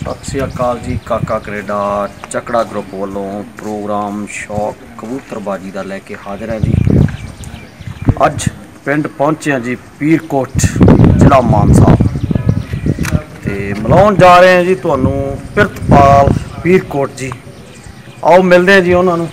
सत श्री अकाल जी। काका कनेडा चकड़ा ग्रुप वालों प्रोग्राम शौक कबूतरबाजी का लैके हाजिर है जी। अज पिंड पहुंचे हैं जी पीरकोट जिला मानसा ते मिलाउण जा रहे हैं जी तुहानू पिरतपाल पीरकोट जी। आओ मिलते हैं जी उन्होंने।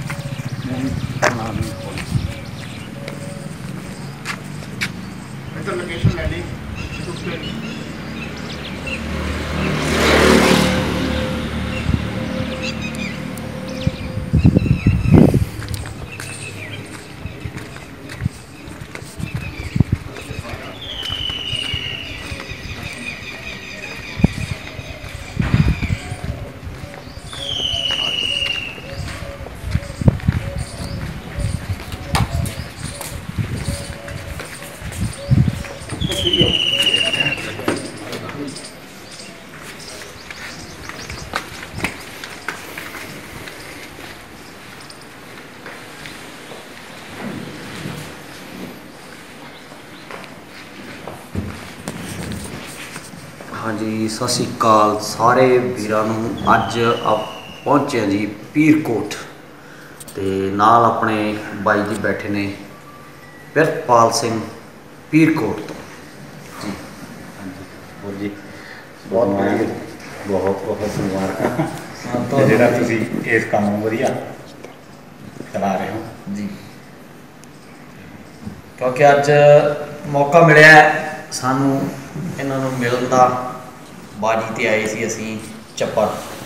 हाँ जी, सत श्री अकाल सारे वीरां नूं। अज आप पहुंचे जी पीरकोट ते नाल अपने बाई जी बैठे ने पिरतपाल सिंह पीरकोट तो जी। हाँ जी बोल जी बहुत बहुत मुबारक जिहड़ा तुसीं इस काम नूं वधिया चला रहे हो जी। क्योंकि अज मौका मिलिया सानू इन्हां नूं मिलण दा। बाजी ते आए सी असीं चप्पर,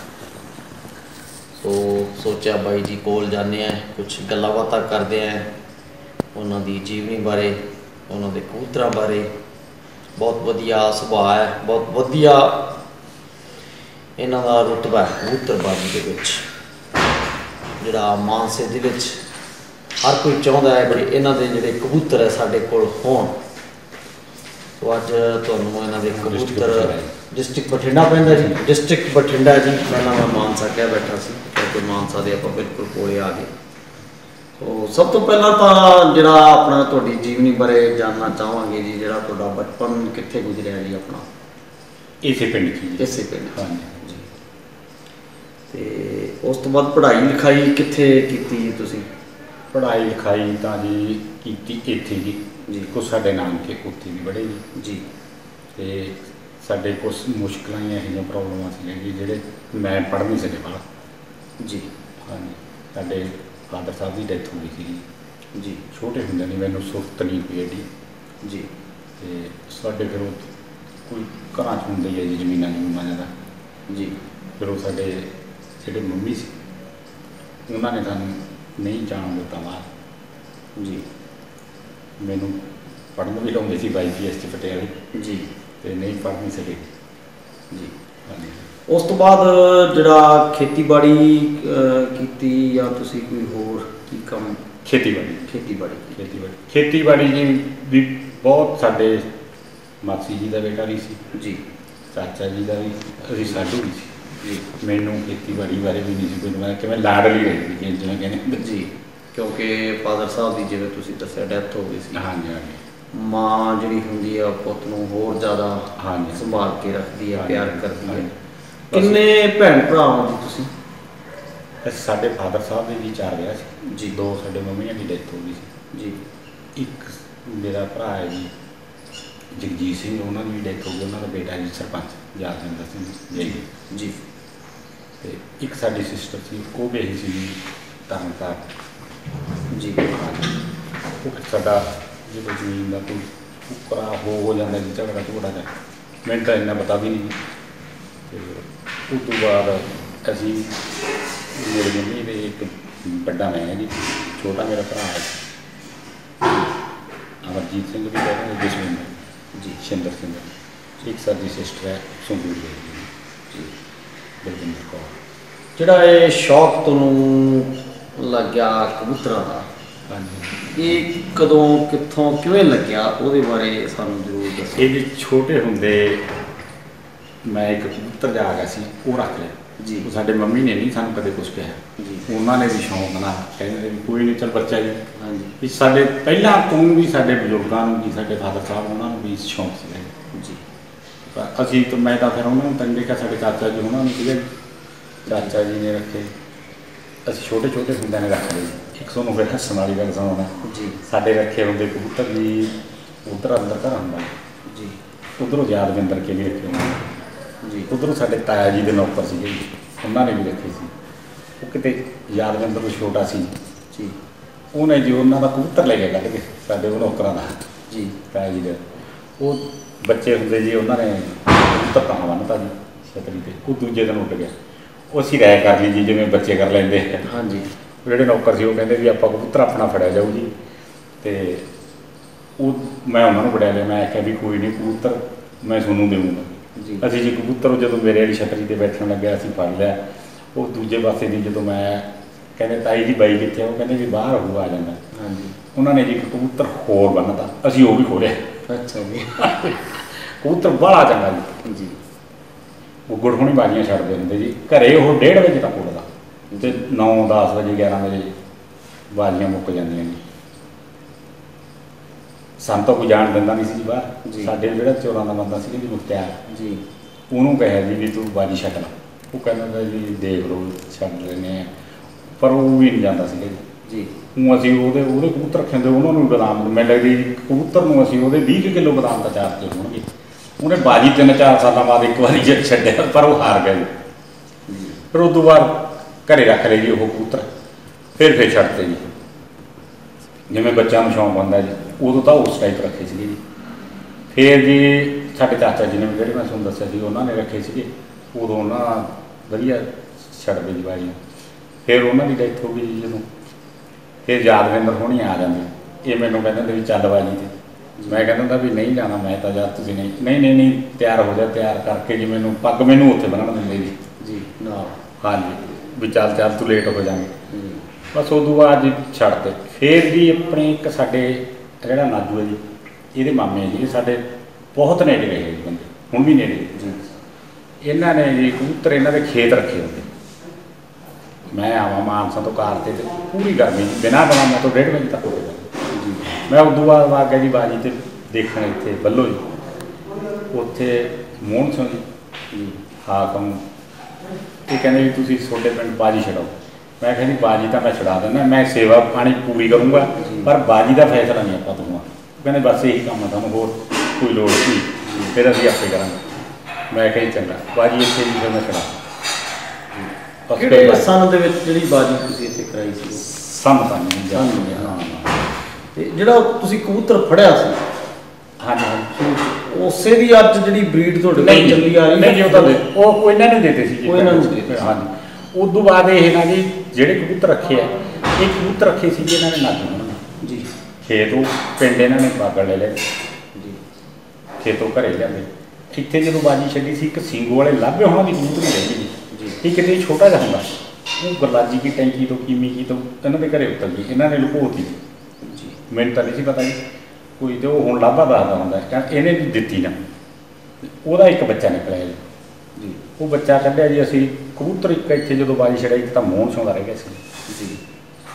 तो सोचा बाई जी कोल जाने हैं, कुछ गल्लां बातां करते हैं उन्हां दी जीवनी बारे, उन्हां दे कबूतरां बारे। बहुत वधिया सुभाअ है, बहुत वधिया इन्हां दा रुतबा है कबूतरबाजी दे विच, जिहड़ा मानसे दे विच हर कोई चाहुंदा है भी इन्हां दे जिहड़े कबूतर है साडे कोल होण। तो अज तुहानूं इन्हां दे कबूतर डिस्ट्रिक्ट बठिंडा पैंदा जी, डिस्ट्रिक्ट बठिंडा जी। पहला मैं मानसा कह बैठा सी क्योंकि मानसा दे आपां बिल्कुल कोले आ गए। तो सब तो पहला तो जिहड़ा अपना तुहाडी जीवनी बारे जानना चाहांगे जी, जिहड़ा तुहाडा बचपन कित्थे गुजरिया जी अपना? इसे पिंड की इसे पिंड हाँ जी। ते उस तो बाद पढ़ाई लिखाई कित्थे कीती जी तुसीं? पढ़ाई लिखाई तो जी की इत्थे जी कुछ साडे नानके उत्थे भी बड़े जी। ते साडे कुछ मुश्किलां इहो प्रॉब्लमां सीगियां जी जिहड़े मैं पढ़ नहीं सके बाहर जी। हाँ जी साडे फादर साहब की डैथ हो गई थी जी। छोटे हुंदे नहीं मैनूं सुरत नहीं पई एडी जी। ते साडे फिर कोई घरां च हुंदा ही है जी जमीनां जमूनां ज़्यादा जी। फिर वो साडे जिहड़े मम्मी सी उन्हां ने सानूं नहीं जाण दित्ता बाहर जी। मैनूं पढ़न भी लाउंदे सी IPS च पटियाले जी, ते नहीं पढ़ नहीं सके जी। हाँ जी उस तो बाद जिहड़ा खेतीबाड़ी कीती या तुसीं कोई होर की काम? खेतीबाड़ी जी भी बहुत साडे मासी जी का बेटा भी सी जी, चाचा जी का भी असीं साडू भी सी जी। मैनूं खेतीबाड़ी बारे भी नहीं सी कोई पता कि मैं लाडली रही थी जिवें कहने जी, क्योंकि फादर साहब की जिवें तुसीं दस्सिया डैथ हो गई सी। हाँ जी हाँ जी। माँ जिहड़ी हुंदी है पुत्त नूं होर ज़्यादा हाँ जी संभाल के रखती है, प्यार करती है। किन्ने भैन भरा हो जी तुसीं? साडे फादर साहब दे जी 4 विआह सी जी। 2 साडे मम्मियां दी डैथ हो गई सी जी। एक मेरा भरा है जी जगजीत सिंह, उन्होंने भी डैथ हो गई। उन्होंने बेटा जी सरपंच यादविंदर सिंह जी जी। तो एक साडी सिस्टर सी वो भी यही सी जी तरनतार जी। हाँ साडा जो जमीन का कोई उकरा हो जाता जी झगड़ा झुगड़ा का मैंने तो इन्ना पता भी नहीं। तो उस तो बाद असी मेरी मम्मी ने एक बड़ा मैं है जी, छोटा मेरा भरा है अमरजीत सिंह भी कहते हैं, जसविंदर जी, शिंदर सिंह। एक साडी सिस्टर है संदूर जी बलविंदर कौर। जिहड़ा ये शौक तुहानूं लग गया कबूतरां दा, हाँ जी ये कदों कित्थों किवें लग्या ਉਹਦੇ बारे सानूं जरूर दस्सो। ये जी छोटे हुंदे मैं एक कबूतर जा गया सी वो रख लिया जी। वो साडे मम्मी ने नहीं सानूं कदे कुछ कहा जी। उन्होंने भी शौक ना कहते भी कोई नहीं चल बच्चा जी। हाँ जी भी साडे पहलां तो भी साडे बजुर्गां नूं भी साडे फादर साहब उन्होंने भी शौक सीगा जी। ਪਰ ਅਸੀਂ ਤਾਂ ਮੈਂ ਤਾਂ ਫਿਰ ਉਹਨਾਂ ਨੂੰ ਤਾਂ ਦੇਖਿਆ, ਸਾਡੇ ਚਾਚਾ ਜੀ ਉਹਨਾਂ ਨੂੰ ਸੀਗਾ, ਚਾਚਾ ਜੀ ਨੇ ਰੱਖੇ, ਅਸੀਂ ਛੋਟੇ ਛੋਟੇ ਹੁੰਦਿਆਂ ਨੇ ਰੱਖ ਲਏ। ਇੱਕ ਤੁਹਾਨੂੰ ਫਿਰ ਹੱਸਣ ਵਾਲੀ ਗੱਲ ਸੁਣਾਉਣਾ ਜੀ। ਸਾਡੇ ਰੱਖੇ ਹੁੰਦੇ ਕਬੂਤਰ ਜੀ ਉੱਧਰ ਅੰਦਰ ਘਰ ਹੁੰਦਾ ਜੀ, ਉੱਧਰੋਂ ਯਾਦਵਿੰਦਰ ਕੇ ਵੀ ਰੱਖੇ ਹੁੰਦੇ ਜੀ, ਉੱਧਰੋਂ ਸਾਡੇ ਤਾਇਆ ਜੀ ਦੇ ਨੌਕਰ ਸੀਗੇ ਜੀ, ਉਹਨਾਂ ਨੇ ਵੀ ਰੱਖੇ ਸੀ। ਉਹ ਕਿਤੇ ਯਾਦਵਿੰਦਰ ਤੋਂ ਛੋਟਾ ਸੀ ਜੀ, ਉਹਨੇ ਜੀ ਉਹਨਾਂ ਦਾ ਕਬੂਤਰ ਲੈ ਕੇ ਕੱਢ ਕੇ ਸਾਡੇ ਉਹ ਨੌਕਰਾਂ ਦਾ ਜੀ, ਤਾਇਆ ਜੀ ਦੇ ਉਹ ਬੱਚੇ ਹੁੰਦੇ ਜੀ, ਉਹਨਾਂ ਨੇ ਕਬੂਤਰ ਤਾਂ ਬੰਨ੍ਹਤਾ ਜੀ ਛਤਰੀ 'ਤੇ, ਉਹ ਦੂਜੇ ਦਿਨ ਉੱਡ ਗਿਆ। ਉਹ ਅਸੀਂ ਰਾਇ ਕਰ ਲਈ ਜੀ ਜਿਵੇਂ ਬੱਚੇ ਕਰ ਲੈਂਦੇ ਹਾਂਜੀ। ਜਿਹੜੇ ਨੌਕਰ ਸੀ ਉਹ ਕਹਿੰਦੇ ਵੀ ਆਪਾਂ ਕਬੂਤਰ ਆਪਣਾ ਫੜਿਆ ਜਾਊ ਜੀ, ਅਤੇ ਉਹ ਮੈਂ ਉਹਨਾਂ ਨੂੰ ਫੜਿਆ ਲਿਆ। ਮੈਂ ਆਖਿਆ ਵੀ ਕੋਈ ਨਹੀਂ, ਕਬੂਤਰ ਮੈਂ ਤੁਹਾਨੂੰ ਦੇਵਾਂਗਾ ਜੀ। ਅਸੀਂ ਜੀ ਕਬੂਤਰ ਜਦੋਂ ਮੇਰੇ ਵਾਲੀ ਛਤਰੀ 'ਤੇ ਬੈਠਣ ਲੱਗਿਆ ਅਸੀਂ ਫੜ ਲਿਆ। ਉਹ ਦੂਜੇ ਪਾਸੇ ਦੀ ਜਦੋਂ ਮੈਂ ਕਹਿੰਦੇ ਤਾਈ ਜੀ ਬਾਈ ਕਿੱਥੇ, ਉਹ ਕਹਿੰਦੇ ਵੀ ਬਾਹਰ ਹੋ ਆ ਜਾਂਦਾ ਹਾਂਜੀ। ਉਹਨਾਂ ਨੇ ਜੀ ਇੱਕ ਕਬੂਤਰ ਹੋਰ ਬੰਨ੍ਹਤਾ, ਅਸੀਂ ਉਹ ਵੀ ਖੋਲ੍ਹਿਆ। ਅੱਛਾ ਜੀ। ਕਬੂਤਰ ਬਾਹਲਾ ਚੰਗਾ ਜੀ। ਉਹ ਗੁੜਹੁਣੀ ਬਾਜ਼ੀਆਂ ਛੱਡਦੇ ਹੁੰਦੇ ਜੀ, ਘਰੇ ਉਹ 1:30 ਵਜੇ ਤੱਕ ਉੱਡਦਾ, ਅਤੇ 9, 10 ਵਜੇ 11 ਵਜੇ ਬਾਜ਼ੀਆਂ ਮੁੱਕ ਜਾਂਦੀਆਂ ਨੇ। ਸਾਨੂੰ ਤਾਂ ਕੋਈ ਜਾਣ ਦਿੰਦਾ ਨਹੀਂ ਸੀ ਜੀ ਬਾਹਰ। ਸਾਡੇ ਜਿਹੜਾ ਚੋਰਾਂ ਦਾ ਬੰਦਾ ਸੀ ਜੀ ਮੁਖਤਿਆਰ ਜੀ, ਉਹਨੂੰ ਕਿਹਾ ਜੀ ਵੀ ਤੂੰ ਬਾਜੀ ਛੱਡ ਲਾ। ਉਹ ਕਹਿੰਦਾ ਜੀ ਦੇਖ ਲਓ ਛੱਡ ਲੈਂਦੇ ਹਾਂ, ਪਰ ਉਹ ਵੀ ਨਹੀਂ ਜਾਂਦਾ ਸੀਗਾ ਜੀ। ਹੁਣ ਅਸੀਂ ਉਹਦੇ ਕਬੂਤਰ ਰੱਖੇ ਹੁੰਦੇ, ਉਹਨਾਂ ਨੂੰ ਬਦਾਮ ਮੈਨੂੰ ਲੱਗਦੀ ਕਬੂਤਰ ਨੂੰ ਅਸੀਂ ਉਹਦੇ 20 ਕਿਲੋ ਬਦਾਮ ਤਾਂ ਚਾਰਤੇ ਹੋਣਗੇ। ਉਹਨੇ ਬਾਜੀ 3-4 ਸਾਲਾਂ ਬਾਅਦ ਇੱਕ ਵਾਰੀ ਜੇ ਛੱਡਿਆ, ਪਰ ਉਹ ਹਾਰ ਗਿਆ ਜੀ। ਫਿਰ ਉਸ ਤੋਂ ਬਾਅਦ ਘਰੇ ਰੱਖ ਲਏ ਜੀ ਉਹ ਕਬੂਤਰ, ਫਿਰ ਛੱਡਤੇ ਜੀ। ਜਿਵੇਂ ਬੱਚਿਆਂ ਨੂੰ ਸ਼ੌਂਕ ਹੁੰਦਾ ਜੀ, ਉਦੋਂ ਤਾਂ ਉਸ ਟਾਈਪ ਰੱਖੇ ਸੀਗੇ ਜੀ। ਫਿਰ ਜੀ ਸਾਡੇ ਚਾਚਾ ਜੀ ਨੇ ਵੀ, ਜਿਹੜੇ ਮੈਂ ਤੁਹਾਨੂੰ ਦੱਸਿਆ ਸੀ, ਉਹਨਾਂ ਨੇ ਰੱਖੇ ਸੀਗੇ। ਉਦੋਂ ਉਹਨਾਂ ਵਧੀਆ ਛੱਡਦੇ ਜੀ ਬਾਜ਼ੀਆਂ। ਫਿਰ ਉਹਨਾਂ ਦੀ ਡੈਥ ਹੋ ਗਈ ਜੀ ਜਦੋਂ, ਫਿਰ ਯਾਦਵਿੰਦਰ ਹੋਣੀ ਆ ਜਾਂਦੇ। ਇਹ ਮੈਨੂੰ ਕਹਿੰਦੇ ਵੀ ਚੱਲ ਬਾਜੀ 'ਤੇ, ਮੈਂ ਕਹਿੰਦਾ ਹੁੰਦਾ ਵੀ ਨਹੀਂ ਜਾਣਾ ਮੈਂ ਤਾਂ, ਯਾਰ ਤੁਸੀਂ ਨਹੀਂ ਤਿਆਰ ਹੋ ਜਾ। ਤਿਆਰ ਕਰਕੇ ਜੀ ਮੈਨੂੰ ਪੱਗ ਮੈਨੂੰ ਉੱਥੇ ਬੰਨ੍ਹਣ ਦਿੰਦੇ ਜੀ ਨਾਲ, ਹਾਂਜੀ ਵੀ ਚੱਲ ਤੂੰ ਲੇਟ ਹੋ ਜਾਵਾਂਗੇ। ਬਸ ਉਦੋਂ ਬਾਅਦ ਜੀ ਛੱਡਦੇ। ਫਿਰ ਵੀ ਆਪਣੇ ਇੱਕ ਸਾਡੇ ਜਿਹੜਾ ਨਾਜੂ ਹੈ ਜੀ, ਇਹਦੇ ਮਾਮੇ ਜੀ ਸਾਡੇ ਬਹੁਤ ਨੇੜੇ ਰਹੇ ਜੀ ਬੰਦੇ, ਹੁਣ ਵੀ ਨੇੜੇ ਜੀ। ਇਹਨਾਂ ਨੇ ਜੀ ਕਬੂਤਰ ਇਹਨਾਂ ਦੇ ਖੇਤ ਰੱਖੇ ਹੁੰਦੇ। ਮੈਂ ਆਵਾਂ ਮਾਨਸਾ ਤੋਂ ਕਾਰ 'ਤੇ ਪੂਰੀ ਗਰਮੀ ਬਿਨਾਂ ਬਲਾਮਾਂ ਤੋਂ 1:30 ਵਜੇ ਤੱਕ ਹੋਵੇਗਾ ਜੀ। ਮੈਂ ਉਦੋਂ ਬਾਅਦ ਆ ਗਿਆ ਜੀ ਬਾਜੀ 'ਤੇ ਦੇਖਣ ਇੱਥੇ ਬੱਲੋ ਜੀ, ਉੱਥੇ ਮੋਹਨ ਸਿੰਘ ਜੀ ਹਾਕਮ, ਇਹ ਕਹਿੰਦੇ ਵੀ ਤੁਸੀਂ ਤੁਹਾਡੇ ਪਿੰਡ ਬਾਜੀ ਛਡਾਓ। ਮੈਂ ਕਹਿੰਦੀ ਬਾਜੀ ਤਾਂ ਮੈਂ ਛਡਾ ਦਿੰਦਾ, ਮੈਂ ਸੇਵਾ ਪਾਣੀ ਪੂਰੀ ਕਰੂੰਗਾ, ਪਰ ਬਾਜੀ ਦਾ ਫੈਸਲਾ ਨਹੀਂ ਆਪਾਂ ਦੂੰਗਾ। ਕਹਿੰਦੇ ਬਸ ਇਹੀ ਕੰਮ ਆ, ਤੁਹਾਨੂੰ ਹੋਰ ਕੋਈ ਲੋੜ ਨਹੀਂ, ਫਿਰ ਅਸੀਂ ਆਪੇ ਕਰਾਂਗੇ। ਮੈਂ ਕਿਹਾ ਚੰਗਾ, ਬਾਜੀ ਇੱਥੇ ਵੀ ਫਿਰ ਮੈਂ ਛਡਾ। ਕਿਹੜੇ ਸੰਨ ਦੇ ਵਿੱਚ ਜਿਹੜੀ ਬਾਜੀ ਤੁਸੀਂ ਇੱਥੇ ਕਰਾਈ ਸੀ? ਸੰਨ ਤਾਂ ਨਹੀਂ ਹਾਂ। ਅਤੇ ਜਿਹੜਾ ਤੁਸੀਂ ਕਬੂਤਰ ਫੜਿਆ ਸੀ, ਹਾਂਜੀ ਉਸੇ ਦੀ ਅੱਜ ਜਿਹੜੀ ਬਰੀਡ ਤੁਹਾਡੇ ਕੋਲ ਚੱਲੀ ਆ ਰਹੀ ਨਹੀਂ ਜੀ, ਉਹ ਇਹਨਾਂ ਨੇ ਦਿੱਤੇ ਸੀ ਜੀ। ਉਹ ਇਹਨਾਂ ਨੂੰ ਦਿੱਤੇ ਹਾਂਜੀ। ਉਦੋਂ ਬਾਅਦ ਇਹ ਨਾ ਜੀ ਜਿਹੜੇ ਕਬੂਤਰ ਰੱਖੇ ਆ, ਇਹ ਕਬੂਤਰ ਰੱਖੇ ਸੀ ਜੀ ਇਹਨਾਂ ਨੇ ਨਾਜੂ ਜੀ। ਖੇਤੋਂ ਪਿੰਡ ਇਹਨਾਂ ਨੇ ਬਾਗਲ ਲੈ ਲਏ ਜੀ, ਖੇਤੋਂ ਘਰੇ ਲਿਆਂਦੇ। ਇੱਥੇ ਜਦੋਂ ਬਾਜੀ ਛੱਡੀ ਸੀ, ਇੱਕ ਸਿੰਘੂ ਵਾਲੇ ਲਾਭੇ ਹੋਣਾ ਦੀ ਕਬੂਤਰੀ ਰਹਿ ਗਈ ਜੀ। ਇਹ ਕਿਤੇ ਛੋਟਾ ਜਿਹਾ ਹੁੰਦਾ, ਉਹ ਗਰਲਾਜੀ ਕੀ ਟੈਂਕੀ ਤੋਂ ਕੀਮੀ ਕੀ ਤੋਂ ਇਹਨਾਂ ਦੇ ਘਰੇ ਉੱਤਰ ਗਈ, ਇਹਨਾਂ ਨੇ ਲੁਕੋਤੀ ਜੀ। ਮੈਨੂੰ ਤਾਂ ਨਹੀਂ ਸੀ ਪਤਾ ਜੀ ਕੋਈ, ਤੇ ਉਹ ਹੁਣ ਲਾਭਾ ਦੱਸਦਾ ਹੁੰਦਾ ਕਹਿੰਦਾ ਇਹਨੇ ਵੀ ਦਿੱਤੀ ਨਾ। ਉਹਦਾ ਇੱਕ ਬੱਚਾ ਨਿਕਲਿਆ ਜੀ। ਉਹ ਬੱਚਾ ਕੱਢਿਆ ਜੀ ਅਸੀਂ। ਕਬੂਤਰ ਇੱਕ ਇੱਥੇ ਜਦੋਂ ਬਾਜੀ ਛੜਿਆ, ਇੱਕ ਤਾਂ ਮੋਹਨ ਸਿੰਘ ਦਾ ਰਹਿ ਗਿਆ ਸੀ ਜੀ,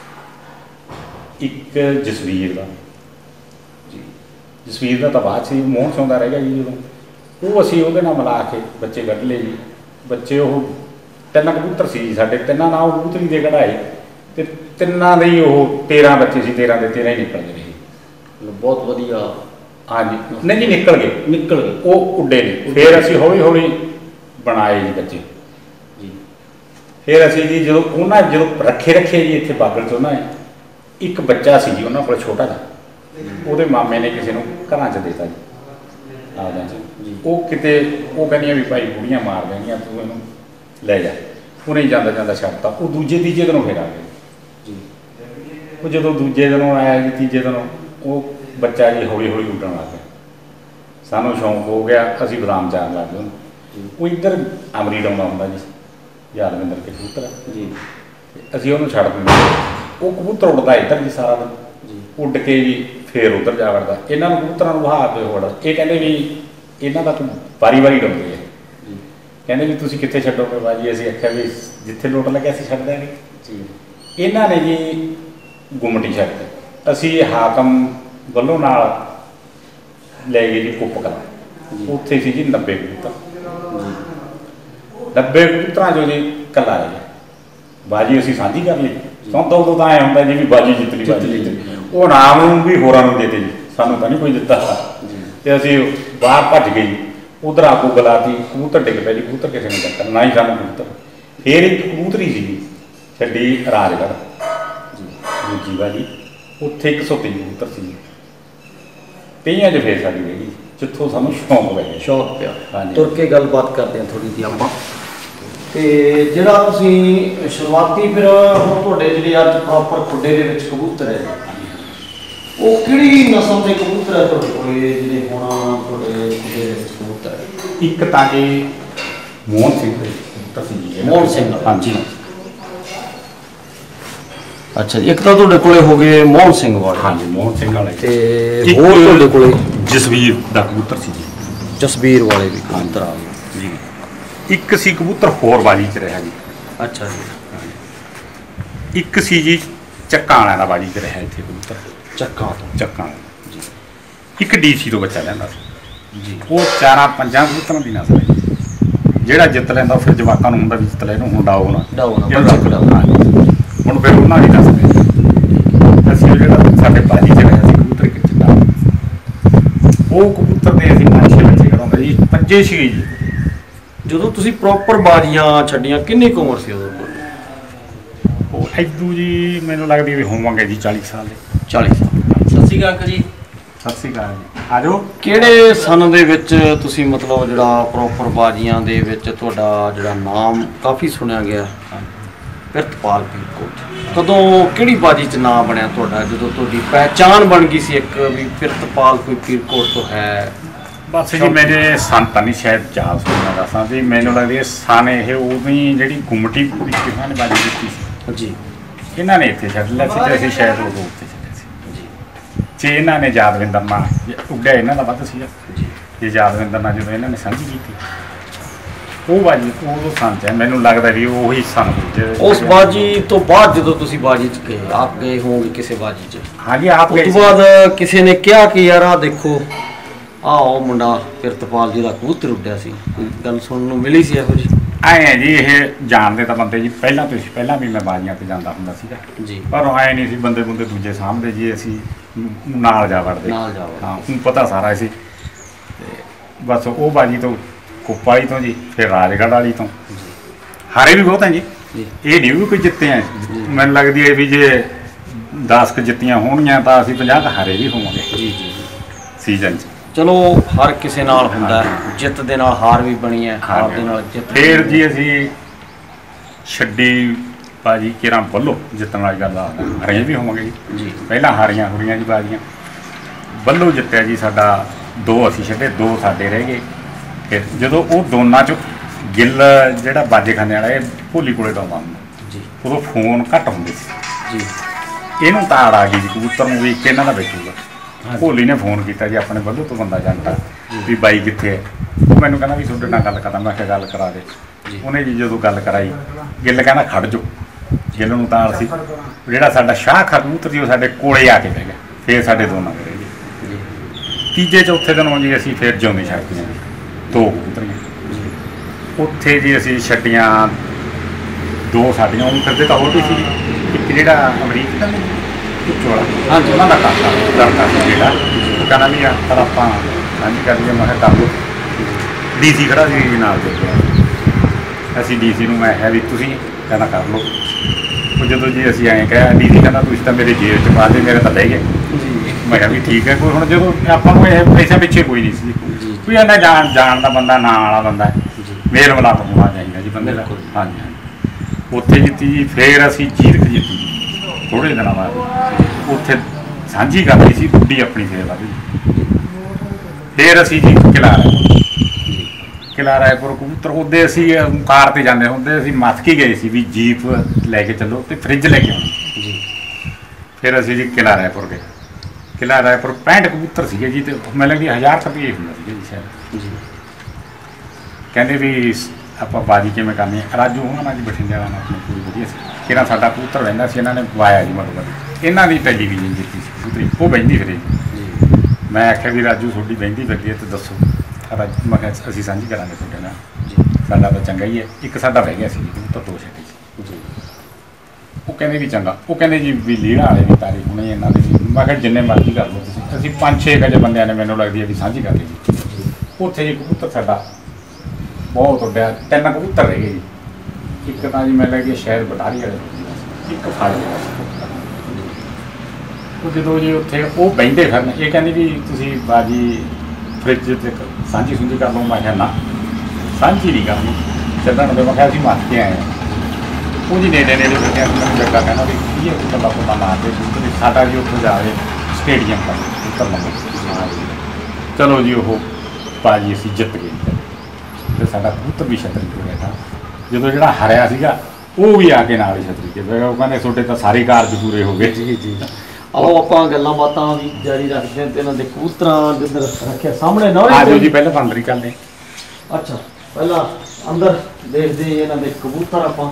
ਇੱਕ ਜਸਵੀਰ ਦਾ ਜੀ। ਜਸਵੀਰ ਦਾ ਤਾਂ ਬਾਅਦ ਸੀ, ਮੋਹਨ ਸਿੰਘ ਦਾ ਰਹਿ ਗਿਆ ਜੀ ਜਦੋਂ। ਉਹ ਅਸੀਂ ਉਹਦੇ ਨਾਲ ਮਿਲਾ ਕੇ ਬੱਚੇ ਕੱਢ ਲਏ ਜੀ। ਬੱਚੇ ਉਹ 3 ਕਬੂਤਰ ਸੀ ਜੀ ਸਾਡੇ, 3 ਨਾਲ ਉਹ ਕਬੂਤਰੀ ਦੇ ਕਢਾਏ, ਅਤੇ 3 ਦੇ ਹੀ ਉਹ 13 ਬੱਚੇ ਸੀ, 13 ਦੇ 13 ਹੀ ਨਿਕਲ ਗਏ। ਬਹੁਤ ਵਧੀਆ। ਹਾਂਜੀ ਨਹੀਂ ਜੀ, ਨਿਕਲ ਗਏ ਉਹ ਉੱਡੇ ਨੇ। ਫਿਰ ਅਸੀਂ ਹੌਲੀ ਹੌਲੀ ਬਣਾਏ ਜੀ ਬੱਚੇ ਜੀ। ਫਿਰ ਅਸੀਂ ਜੀ ਜਦੋਂ ਰੱਖੇ ਜੀ ਇੱਥੇ ਬਾਗਲ 'ਚ, ਉਹਨਾਂ ਨੇ ਇੱਕ ਬੱਚਾ ਸੀ ਜੀ ਉਹਨਾਂ ਕੋਲ ਛੋਟਾ ਜਿਹਾ, ਉਹਦੇ ਮਾਮੇ ਨੇ ਕਿਸੇ ਨੂੰ ਘਰਾਂ 'ਚ ਦੇਤਾ ਜੀ ਆਪਦਾ ਜੀ। ਉਹ ਕਿਤੇ ਉਹ ਕਹਿੰਦੀਆਂ ਵੀ ਭਾਈ ਬੁੜੀਆਂ ਮਾਰ ਦੇਣੀਆਂ, ਤੂੰ ਇਹਨੂੰ ਲੈ ਜਾ। ਉਹਨੇ ਜਾਂਦਾ ਛੱਡਤਾ। ਉਹ ਦੂਜੇ ਤੀਜੇ ਦਿਨੋਂ ਫਿਰ ਆ ਗਏ ਜੀ। ਉਹ ਜਦੋਂ ਦੂਜੇ ਦਿਨੋਂ ਆਇਆ ਜੀ, ਤੀਜੇ ਦਿਨੋਂ ਉਹ ਬੱਚਾ ਜੀ ਹੌਲੀ ਹੌਲੀ ਉੱਡਣ ਲੱਗ ਗਿਆ। ਸਾਨੂੰ ਸ਼ੌਂਕ ਹੋ ਗਿਆ, ਅਸੀਂ ਬਦਾਮ ਚਾਰਨ ਲੱਗ ਗਏ ਉਹਨੂੰ। ਉਹ ਇੱਧਰ ਅਮਰੀਡ ਆਉਂਦਾ ਹੁੰਦਾ ਜੀ, ਯਾਦਵਿੰਦਰ ਕੇ ਕਬੂਤਰ ਜੀ। ਅਸੀਂ ਉਹਨੂੰ ਛੱਡ ਦਿੰਦੇ। ਉਹ ਕਬੂਤਰ ਉੱਡਦਾ ਇੱਧਰ ਜੀ ਸਾਰਾ ਦਿਨ ਜੀ, ਉੱਡ ਕੇ ਜੀ ਫਿਰ ਉੱਧਰ ਜਾ ਵੜਦਾ। ਇਹਨਾਂ ਨੂੰ ਕਬੂਤਰਾਂ ਨੂੰ ਵਹਾ ਕੇ ਉੱਡਦਾ। ਇਹ ਕਹਿੰਦੇ ਵੀ ਇਹਨਾਂ ਦਾ ਵਾਰੀ ਡਾਉਂਦੇ ਹੈ ਜੀ। ਕਹਿੰਦੇ ਵੀ ਤੁਸੀਂ ਕਿੱਥੇ ਛੱਡੋਗੇ ਬਾਜੀ? ਅਸੀਂ ਆਖਿਆ ਵੀ ਜਿੱਥੇ ਲੋਟ ਲੱਗਿਆ ਅਸੀਂ ਛੱਡ ਦਿਆਂਗੇ ਜੀ। ਇਹਨਾਂ ਨੇ ਜੀ ਗੁੰਮਟੀ ਛੱਡ, ਅਸੀਂ ਹਾਕਮ ਵੱਲੋਂ ਨਾਲ ਲੈ ਗਏ ਜੀ ਕੁੱਪ ਕਲਾਂ ਉੱਥੇ ਸੀ ਜੀ 90 ਕਬੂਤਰ। 90 ਕਬੂਤਰਾਂ 'ਚੋਂ ਜੀ ਇਕੱਲਾ ਰਹਿ ਗਿਆ। ਬਾਜੀ ਅਸੀਂ ਸਾਂਝੀ ਕਰ ਲਈ। ਉਦੋਂ ਤਾਂ ਐਂ ਹੁੰਦਾ ਜੀ ਵੀ ਬਾਜੀ ਜਿੱਤ ਲਈ। ਉਹ ਨਾਮ ਨੂੰ ਵੀ ਹੋਰਾਂ ਨੂੰ ਦੇਤੇ ਜੀ, ਸਾਨੂੰ ਤਾਂ ਨਹੀਂ ਕੋਈ ਦਿੱਤਾ। ਤੇ ਅਸੀਂ ਬਾਹਰ ਭੱਜ ਗਏ ਜੀ। ਉਧਰ ਆਕੂ ਗਲਾਤੀ, ਕਬੂਤਰ ਡਿੱਗ ਪਿਆ ਜੀ। ਕਬੂਤਰ ਕਿਸੇ ਨੇ ਚੱਕਰ ਨਾ ਹੀ ਸਾਨੂੰ ਕਬੂਤਰ। ਫਿਰ ਇੱਕ ਕਬੂਤਰੀ ਸੀ ਛੱਡੀ ਰਾਜਗੜ੍ਹ ਦੂਜੀ ਬਾਜੀ, ਉੱਥੇ 103 ਕਬੂਤਰ ਸੀ। 30 'ਚ ਫਿਰ ਸਾਡੀ ਰਹਿ ਗਈ, ਜਿੱਥੋਂ ਸਾਨੂੰ ਸ਼ੌਂਕ ਪੈ ਗਿਆ। ਸ਼ੌਂਕ ਪਿਆ। ਤੁਰ ਕੇ ਗੱਲਬਾਤ ਕਰਦੇ ਹਾਂ ਥੋੜ੍ਹੀ ਜਿਹੀ ਆਪਾਂ। ਤੇ ਜਿਹੜਾ ਤੁਸੀਂ ਸ਼ੁਰੂਆਤੀ ਫਿਰ ਹੁਣ ਤੁਹਾਡੇ ਜਿਹੜੇ ਅੱਜ ਪ੍ਰੋਪਰ ਖੁੱਡੇ ਦੇ ਵਿੱਚ ਕਬੂਤਰ ਹੈ, ਉਹ ਕਿਹੜੀ ਨਸਲ ਦੇ ਕਬੂਤਰ ਹੈ ਤੁਹਾਡੇ ਕੋਲ ਜਿਹੜੇ ਹੁਣ ਤੁਹਾਡੇ ਖੁੱਡੇ ਦੇ ਵਿੱਚ ਕਬੂਤਰ ਹੈ? ਇੱਕ ਤਾਂ ਜੀ ਮੋਹਨ ਸਿੰਘ ਦੇ ਕਬੂਤਰ ਸੀ ਜੀ। ਮੋਹਨ ਸਿੰਘ, ਹਾਂਜੀ। ਅੱਛਾ ਜੀ, ਇੱਕ ਤਾਂ ਤੁਹਾਡੇ ਕੋਲੇ ਹੋ ਗਏ ਮੋਹਨ ਸਿੰਘ ਵਾਲੇ। ਹਾਂਜੀ, ਮੋਹਨ ਸਿੰਘ ਵਾਲੇ। ਤੇ ਹੋਰ ਤੁਹਾਡੇ ਕੋਲੇ ਜਸਵੀਰ ਦਾ ਕਬੂਤਰ ਸੀ ਜੀ। ਜਸਵੀਰ ਵਾਲੇ ਵੀ ਕਬੂਤਰ ਆ ਗਏ ਜੀ। ਇੱਕ ਸੀ ਕਬੂਤਰ ਹੋਰ ਬਾਜੀ 'ਚ ਰਿਹਾ ਜੀ। ਅੱਛਾ ਜੀ। ਇੱਕ ਸੀ ਜੀ ਚੱਕਾਂ ਵਾਲਿਆਂ ਦਾ ਬਾਜੀ 'ਚ ਰਿਹਾ ਇੱਥੇ ਕਬੂਤਰ। ਚੱਕਾਂ ਵਾਲਾ ਜੀ। ਇੱਕ ਡੀਸੀ ਤੋਂ ਬੱਚਾ ਲੈਂਦਾ ਸੀ ਜੀ। ਉਹ 4-5 ਕਬੂਤਰਾਂ ਦੀ ਨਸਲ ਹੈ। ਜਿਹੜਾ ਜਿੱਤ ਲੈਂਦਾ ਫਿਰ ਜਵਾਕਾਂ ਨੂੰ ਹੁੰਦਾ ਵੀ ਜਿੱਤ ਲੈ ਇਹਨੂੰ ਹੁਣ ਡਾਓ ਨਾ। ਹੁਣ ਫਿਰ ਉਹਨਾਂ ਦੀ ਨਸਲ ਹੈ। ਅਸੀਂ ਜਿਹੜਾ ਸਾਡੇ ਬਾਜੀ 'ਚ ਰਿਹਾ ਸੀ ਕਬੂਤਰ ਇੱਕ ਚਿੱਟਾ, ਉਹ ਕਬੂਤਰ ਦੇ ਅਸੀਂ 5-6 ਬੱਚੇ ਕਰਾਉਂਦੇ ਜੀ। 5 ਸੀ ਜੀ। ਜਦੋਂ ਤੁਸੀਂ ਪ੍ਰੋਪਰ ਬਾਜੀਆਂ ਛੱਡੀਆਂ ਕਿੰਨੀ ਕੁ ਉਮਰ ਸੀ ਉਦੋਂ? ਉਹ ਐਦੂ ਜੀ ਮੈਨੂੰ ਲੱਗਦੀ ਵੀ ਹੋਵਾਂਗੇ ਜੀ 40 ਸਾਲ ਦੇ। 40 ਸਾਲ। ਸਤਿ ਸ਼੍ਰੀ ਅਕਾਲ ਜੀ। ਸਤਿ ਸ਼੍ਰੀ ਅਕਾਲ ਜੀ। ਆ ਜਾਓ। ਕਿਹੜੇ ਸਨ ਦੇ ਵਿੱਚ ਤੁਸੀਂ ਮਤਲਬ ਜਿਹੜਾ ਪ੍ਰੋਪਰ ਬਾਜੀਆਂ ਦੇ ਵਿੱਚ ਤੁਹਾਡਾ ਜਿਹੜਾ ਨਾਮ ਕਾਫੀ ਸੁਣਿਆ ਗਿਆ, ਪਿਰਤਪਾਲ ਪੀਰਕੋਟ, ਕਦੋਂ ਕਿਹੜੀ ਬਾਜੀ 'ਚ ਨਾਮ ਬਣਿਆ ਤੁਹਾਡਾ, ਜਦੋਂ ਤੁਹਾਡੀ ਪਹਿਚਾਣ ਬਣ ਗਈ ਸੀ ਇੱਕ ਵੀ ਪਿਰਤਪਾਲ ਕੋਈ ਪੀਰਕੋਟ ਤੋਂ ਹੈ? ਬਸ ਜੀ ਮੇਰੇ ਸਨ ਤਾਂ ਨਹੀਂ ਸ਼ਾਇਦ ਯਾਦ ਸੁਣਨਾ ਦੱਸਾਂ ਜੀ। ਮੈਨੂੰ ਲੱਗਦੀ ਹੈ ਸਨ ਇਹ ਉਦੋਂ ਜਿਹੜੀ ਗੁੰਮਟੀ ਪੂਰੀ ਕਿਸਾਂ ਨੇ ਬਾਜੀ ਕੀਤੀ ਸੀ ਜੀ। ਇਹਨਾਂ ਨੇ ਇੱਥੇ ਛੱਡ ਲਿਆ ਸੀ ਤੇ ਅਸੀਂ ਸ਼ਾਇਦ ਉਦੋਂ ਉੱਥੇ ਛੱਡਿਆ ਸੀ ਜੀ। ਜੇ ਇਹਨਾਂ ਨੇ ਯਾਦਵਿੰਦਰ ਨਾਲ ਉੱਡਿਆ ਇਹਨਾਂ ਦਾ ਵੱਧ ਸੀਗਾ ਜੀ। ਜੇ ਯਾਦਵਿੰਦਰ ਨਾਲ ਜਦੋਂ ਇਹਨਾਂ ਨੇ ਸਾਂਝੀ ਕੀਤੀ ਉਹ ਬਾਜੀ ਉਦੋਂ ਸਨ 'ਚ ਮੈਨੂੰ ਲੱਗਦਾ ਵੀ ਉਹੀ ਸਨ। ਉਸ ਬਾਜੀ ਤੋਂ ਬਾਅਦ ਜਦੋਂ ਤੁਸੀਂ ਬਾਜੀ 'ਚ ਗਏ, ਆਪ ਗਏ ਹੋਗੇ ਕਿਸੇ ਬਾਜੀ 'ਚ? ਹਾਂਜੀ, ਆਪ ਉਸ ਤੋਂ ਬਾਅਦ ਕਿਸੇ ਨੇ ਕਿਹਾ ਕਿ ਯਾਰ ਆਹ ਦੇਖੋ ਉਹ ਮੁੰਡਾ ਪਿਰਤਪਾਲ ਜੀ ਦਾ ਕਬੂਤਰ ਉੱਡਿਆ ਸੀ, ਕੋਈ ਗੱਲ ਸੁਣਨ ਨੂੰ ਮਿਲੀ ਸੀ ਇਹੋ ਜਿਹੀ? ਆਏ ਹੈ ਜੀ, ਇਹ ਜਾਣਦੇ ਤਾਂ ਬੰਦੇ ਜੀ ਪਹਿਲਾਂ ਵੀ ਮੈਂ ਬਾਜੀਆਂ 'ਤੇ ਜਾਂਦਾ ਹੁੰਦਾ ਸੀਗਾ ਜੀ, ਪਰ ਆਏ ਨਹੀਂ ਸੀ ਬੰਦੇ ਦੂਜੇ ਸਾਹਮਣੇ ਜੀ। ਅਸੀਂ ਨਾਲ ਜਾ ਵੜਦੇ। ਹਾਂ, ਹੁਣ ਪਤਾ ਸਾਰਾ ਸੀ। ਤੇ ਬਸ ਉਹ ਬਾਜੀ ਤੋਂ ਕੁੱਪ ਵਾਲੀ ਤੋਂ ਜੀ, ਫਿਰ ਰਾਜਗੜ੍ਹ ਵਾਲੀ ਤੋਂ ਹਾਰੇ ਵੀ ਬਹੁਤ ਹੈ ਜੀ। ਇਹ ਨਹੀਂ ਵੀ ਕੋਈ ਜਿੱਤੇ ਆ। ਮੈਨੂੰ ਲੱਗਦੀ ਹੈ ਵੀ ਜੇ 10 ਕੁ ਜਿੱਤੀਆਂ ਹੋਣਗੀਆਂ ਤਾਂ ਅਸੀਂ 50 ਕੁ ਹਾਰੇ ਵੀ ਹੋਵਾਂਗੇ ਜੀ ਸੀਜ਼ਨ 'ਚ। ਚਲੋ ਹਰ ਕਿਸੇ ਨਾਲ ਹੁੰਦਾ, ਜਿੱਤ ਦੇ ਨਾਲ ਹਾਰ ਵੀ ਬਣੀ ਹੈ, ਹਾਰ ਦੇ ਨਾਲ ਜਿੱਤ। ਫਿਰ ਜੀ ਅਸੀਂ ਛੱਡੀ ਬਾਜੀ ਕਿਰਾਂ ਬੱਲੋ ਜਿੱਤਣ ਵਾਲੀ ਗੱਲ ਦੱਸਦਾ, ਹਾਰੀਆਂ ਵੀ ਹੋਵਾਂਗੇ ਜੀ। ਪਹਿਲਾਂ ਹਾਰੀਆਂ ਹੋਈਆਂ ਜੀ ਬਾਜੀਆਂ। ਬੱਲੋ ਜਿੱਤਿਆ ਜੀ ਸਾਡਾ, 2 ਅਸੀਂ ਛੱਡੇ, 2 ਸਾਡੇ ਰਹਿ ਗਏ। ਫਿਰ ਜਦੋਂ ਉਹ ਦੋਨਾਂ 'ਚ ਗਿੱਲ ਜਿਹੜਾ ਬਾਜੇਖਾਨੇ ਵਾਲਾ ਇਹ ਭੋਲੀ ਕੋਲੇ ਤੋਂ ਆਉਂਦਾ ਜੀ, ਉਦੋਂ ਫੋਨ ਘੱਟ ਹੁੰਦੇ ਸੀ ਜੀ। ਇਹਨੂੰ ਤਾੜ ਆ ਗਈ ਜੀ ਕਬੂਤਰ ਨੂੰ ਵੀ ਇਹਨਾਂ ਦਾ ਬੈਠੂਗਾ। ਭੋਲੀ ਨੇ ਫੋਨ ਕੀਤਾ ਜੀ ਆਪਣੇ ਵੱਲੋਂ ਤੋਂ ਬੰਦਾ ਜਾਂਦਾ ਵੀ ਬਾਈ ਕਿੱਥੇ ਹੈ। ਉਹ ਮੈਨੂੰ ਕਹਿੰਦਾ ਵੀ ਤੁਹਾਡੇ ਨਾਲ ਗੱਲ ਕਰਦਾ। ਮੈਂ ਕਿਹਾ ਗੱਲ ਕਰਾ ਦੇ। ਉਹਨੇ ਜੀ ਜਦੋਂ ਗੱਲ ਕਰਾਈ, ਗਿੱਲ ਕਹਿੰਦਾ ਖੜ ਜਾਓ। ਗਿੱਲ ਨੂੰ ਤਾੜ ਸੀ, ਜਿਹੜਾ ਸਾਡਾ ਸ਼ਾਹ ਕਬੂਤਰ ਸੀ ਉਹ ਸਾਡੇ ਕੋਲੇ ਆ ਕੇ ਬਹਿ ਗਿਆ। ਫਿਰ ਸਾਡੇ ਦੋਨਾਂ ਦੇ ਜੀ। ਤੀਜੇ ਚੌਥੇ ਦਿਨ ਜੀ ਅਸੀਂ ਫਿਰ ਜਿਉਂਦੇ ਛੱਡਤੀਆਂ 2 ਕਬੂਤਰੀਆਂ ਉੱਥੇ ਜੀ। ਅਸੀਂ ਛੱਡੀਆਂ 2 ਸਾਡੀਆਂ, ਉਹਨੂੰ ਫਿਰਦੇ ਤਾਂ ਹੋਰ ਵੀ ਸੀ। ਇੱਕ ਜਿਹੜਾ ਅਮਰੀਕ ਦਾ ਚੋਲਾ, ਹਾਂਜੀ, ਉਹਨਾਂ ਦਾ ਕਾਕਾ ਲੜਕਾ ਸੀ ਜਿਹੜਾ, ਉਹ ਕਹਿੰਦਾ ਵੀ ਪਰ ਆਪਾਂ ਸਾਂਝੀ ਕਰ ਲਈਏ। ਮੈਂ ਕਿਹਾ ਕਰ ਲਓ। DC ਖੜਾ ਸੀ ਨਾਲ ਦੇ। ਅਸੀਂ DC ਨੂੰ ਮੈਂ ਕਿਹਾ ਵੀ ਤੁਸੀਂ, ਕਹਿੰਦਾ ਕਰ ਲਓ। ਉਹ ਜਦੋਂ ਜੀ ਅਸੀਂ ਐਂ ਕਿਹਾ, DC ਕਹਿੰਦਾ ਤੁਸੀਂ ਤਾਂ ਮੇਰੇ ਜੇਬ 'ਚ ਪਾ ਦੇ, ਮੇਰੇ ਤਾਂ ਬਹਿ ਗਏ। ਮੈਂ ਕਿਹਾ ਵੀ ਠੀਕ ਹੈ। ਕੋਈ ਹੁਣ ਜਦੋਂ ਆਪਾਂ ਨੂੰ ਇਹ ਪੈਸਾ ਪਿੱਛੇ ਕੋਈ ਨਹੀਂ ਸੀ, ਕੋਈ ਇਹਨਾਂ ਜਾਣ ਦਾ ਬੰਦਾ, ਨਾਂ ਵਾਲਾ ਬੰਦਾ, ਮੇਲ ਮਿਲਾਪ ਹੋਣਾ ਚਾਹੀਦਾ ਜੀ ਬੰਦੇ ਦਾ। ਹਾਂਜੀ ਹਾਂਜੀ। ਉੱਥੇ ਜਿੱਤੀ ਜੀ। ਫਿਰ ਅਸੀਂ ਜੀਰਕ ਜਿੱਤੀ ਥੋੜ੍ਹੇ ਦਿਨਾਂ ਬਾਅਦ। ਉੱਥੇ ਸਾਂਝੀ ਕਰ ਲਈ ਸੀ ਗੁੱਡੀ ਆਪਣੀ ਸੇਵਾ ਦੀ। ਫਿਰ ਅਸੀਂ ਜੀ ਕਿਲ੍ਹਾ ਰਾਏਪੁਰ ਕਬੂਤਰ ਉਹਦੇ ਅਸੀਂ ਕਾਰ 'ਤੇ ਜਾਂਦੇ ਹੁੰਦੇ। ਅਸੀਂ ਮਸਕੀ ਗਏ ਸੀ ਵੀ ਜੀਪ ਲੈ ਕੇ ਚੱਲੋ ਅਤੇ ਫਰਿੱਜ ਲੈ ਕੇ ਆਉਣਾ ਜੀ। ਫਿਰ ਅਸੀਂ ਜੀ ਕਿਲ੍ਹਾ ਰਾਏਪੁਰ ਗਏ। ਕਿਲ੍ਹਾ ਰਾਏਪੁਰ 65 ਕਬੂਤਰ ਸੀਗੇ ਜੀ। ਅਤੇ ਮੈਨੂੰ ਲੱਗਦੀ 1000 ਰੁਪਏ ਹੁੰਦਾ ਸੀਗਾ ਜੀ ਸ਼ਾਇਦ ਜੀ। ਕਹਿੰਦੇ ਵੀ ਆਪਾਂ ਬਾਜੀ ਕਿਵੇਂ ਕਰਨੀ ਹੈ। ਰਾਜੂ ਉਹਨਾਂ ਨਾਲ ਜੀ ਬਠਿੰਡੇ ਵਾਲਾ ਨਾਲ ਆਪਣੀ ਪੂਰੀ ਵਧੀਆ ਸੀ। ਕਿਹੜਾ ਸਾਡਾ ਕਬੂਤਰ ਰਹਿੰਦਾ ਸੀ, ਇਹਨਾਂ ਨੇ ਪਵਾਇਆ ਜੀ ਮਤਲਬ ਇਹਨਾਂ ਦੀ ਟੈਲੀਵਿਜ਼ਨ ਜਿੱਤੀ ਸੀ ਕਬੂਤਰੀ, ਉਹ ਬਹਿੰਦੀ ਫਿਰੇ ਜੀ। ਮੈਂ ਆਖਿਆ ਵੀ ਰਾਜੂ ਤੁਹਾਡੀ ਬਹਿੰਦੀ ਫਿਰਦੀ ਹੈ ਅਤੇ ਦੱਸੋ। ਸਾਡਾ ਮੈਂ ਕਿਹਾ ਅਸੀਂ ਸਾਂਝੀ ਕਰਾਂਗੇ ਤੁਹਾਡੇ ਨਾਲ ਸਾਡਾ ਤਾਂ ਚੰਗਾ ਹੀ ਹੈ। ਇੱਕ ਸਾਡਾ ਰਹਿ ਗਿਆ ਸੀ ਕਬੂਤਰ 2 ਛੱਡੇ ਸੀ ਜੀ। ਉਹ ਕਹਿੰਦੇ ਵੀ ਚੰਗਾ, ਉਹ ਕਹਿੰਦੇ ਜੀ ਵੀ ਲੀੜਾ ਵਾਲੇ ਵੀ ਤਾਰੀ ਹੋਣੇ ਇਹਨਾਂ ਦੇ ਵੀ। ਮੈਂ ਕਿਹਾ ਜਿੰਨੇ ਮਰਜ਼ੀ ਕਰ ਲਓ ਤੁਸੀਂ। ਅਸੀਂ 5-6 ਗਜੇ ਬੰਦਿਆਂ ਨੇ ਮੈਨੂੰ ਲੱਗਦੀ ਹੈ ਵੀ ਸਾਂਝੀ ਕਰ ਲਈ ਜੀ। ਉੱਥੇ ਜੀ ਕਬੂਤਰ ਸਾਡਾ ਬਹੁਤ ਉੱਡਿਆ, 3 ਕਬੂਤਰ ਰਹਿ ਗਏ ਜੀ। ਇੱਕ ਤਾਂ ਜੀ ਮੈਨੂੰ ਲੱਗਦੀ ਸ਼ਾਇਦ ਬਟਾਰੀ ਵਾਲੇ, ਇੱਕ ਫੜ ਲਿਆ ਸੀ। ਉਹ ਜਦੋਂ ਜੀ ਉੱਥੇ ਉਹ ਬਹਿੰਦੇ ਫਿਰਨ, ਇਹ ਕਹਿੰਦੇ ਵੀ ਤੁਸੀਂ ਬਾਜੀ ਫਰਿੱਜ 'ਤੇ ਸਾਂਝੀ ਸੁੰਝੀ ਕਰ ਲਓ। ਮੈਂ ਕਿਹਾ ਨਾ ਸਾਂਝੀ ਨਹੀਂ ਕਰਨੀ, ਚੱਲਣ ਦੇ। ਮੈਂ ਕਿਹਾ ਅਸੀਂ ਮੱਥ ਕੇ ਆਏ ਹਾਂ। ਉਹ ਜੀ ਨੇੜੇ ਬੈਠਿਆ ਮੈਨੂੰ ਲੱਗਾ ਕਹਿੰਦਾ ਵੀ ਕੀ ਗੱਲਾਂ ਪਤਾ ਮਾਰਦੇ ਕਬੂਤਰ। ਸਾਡਾ ਜੀ ਉੱਥੇ ਜਾ ਕੇ ਸਟੇਡੀਅਮ ਪਰ ਕਬੂਤਰ ਮੰਗੇ। ਚਲੋ ਜੀ ਉਹ ਬਾਜੀ ਅਸੀਂ ਜਿੱਤ ਗਏ ਅਤੇ ਸਾਡਾ ਕਬੂਤਰ ਵੀ ਛਤਰੀ ਹੋ ਗਿਆ ਤਾਂ। ਜਦੋਂ ਜਿਹੜਾ ਹਾਰਿਆ ਸੀਗਾ ਉਹ ਵੀ ਆ ਕੇ ਨਾਲ ਹੀ ਛਤਰੀ ਕੇ ਉਹ ਕਹਿੰਦੇ ਤੁਹਾਡੇ ਤਾਂ ਸਾਰੇ ਕਾਰਜ ਪੂਰੇ ਹੋ ਗਏ। ਜੀ ਜੀ। ਆਓ ਆਪਾਂ ਗੱਲਾਂ ਬਾਤਾਂ ਵੀ ਜਾਰੀ ਰੱਖਦੇ ਹਾਂ ਤੇ ਇਹਨਾਂ ਦੇ ਕਬੂਤਰਾਂ ਜਿੱਧਰ ਰੱਖਿਆ ਸਾਹਮਣੇ ਨਾ ਆ ਜਾਓ ਜੀ। ਪਹਿਲਾਂ ਤਾਂ ਅੰਦਰ ਹੀ ਕਰਦੇ। ਅੱਛਾ, ਪਹਿਲਾਂ ਅੰਦਰ ਦੇਖਦੇ ਇਹਨਾਂ ਦੇ ਕਬੂਤਰ ਆਪਾਂ।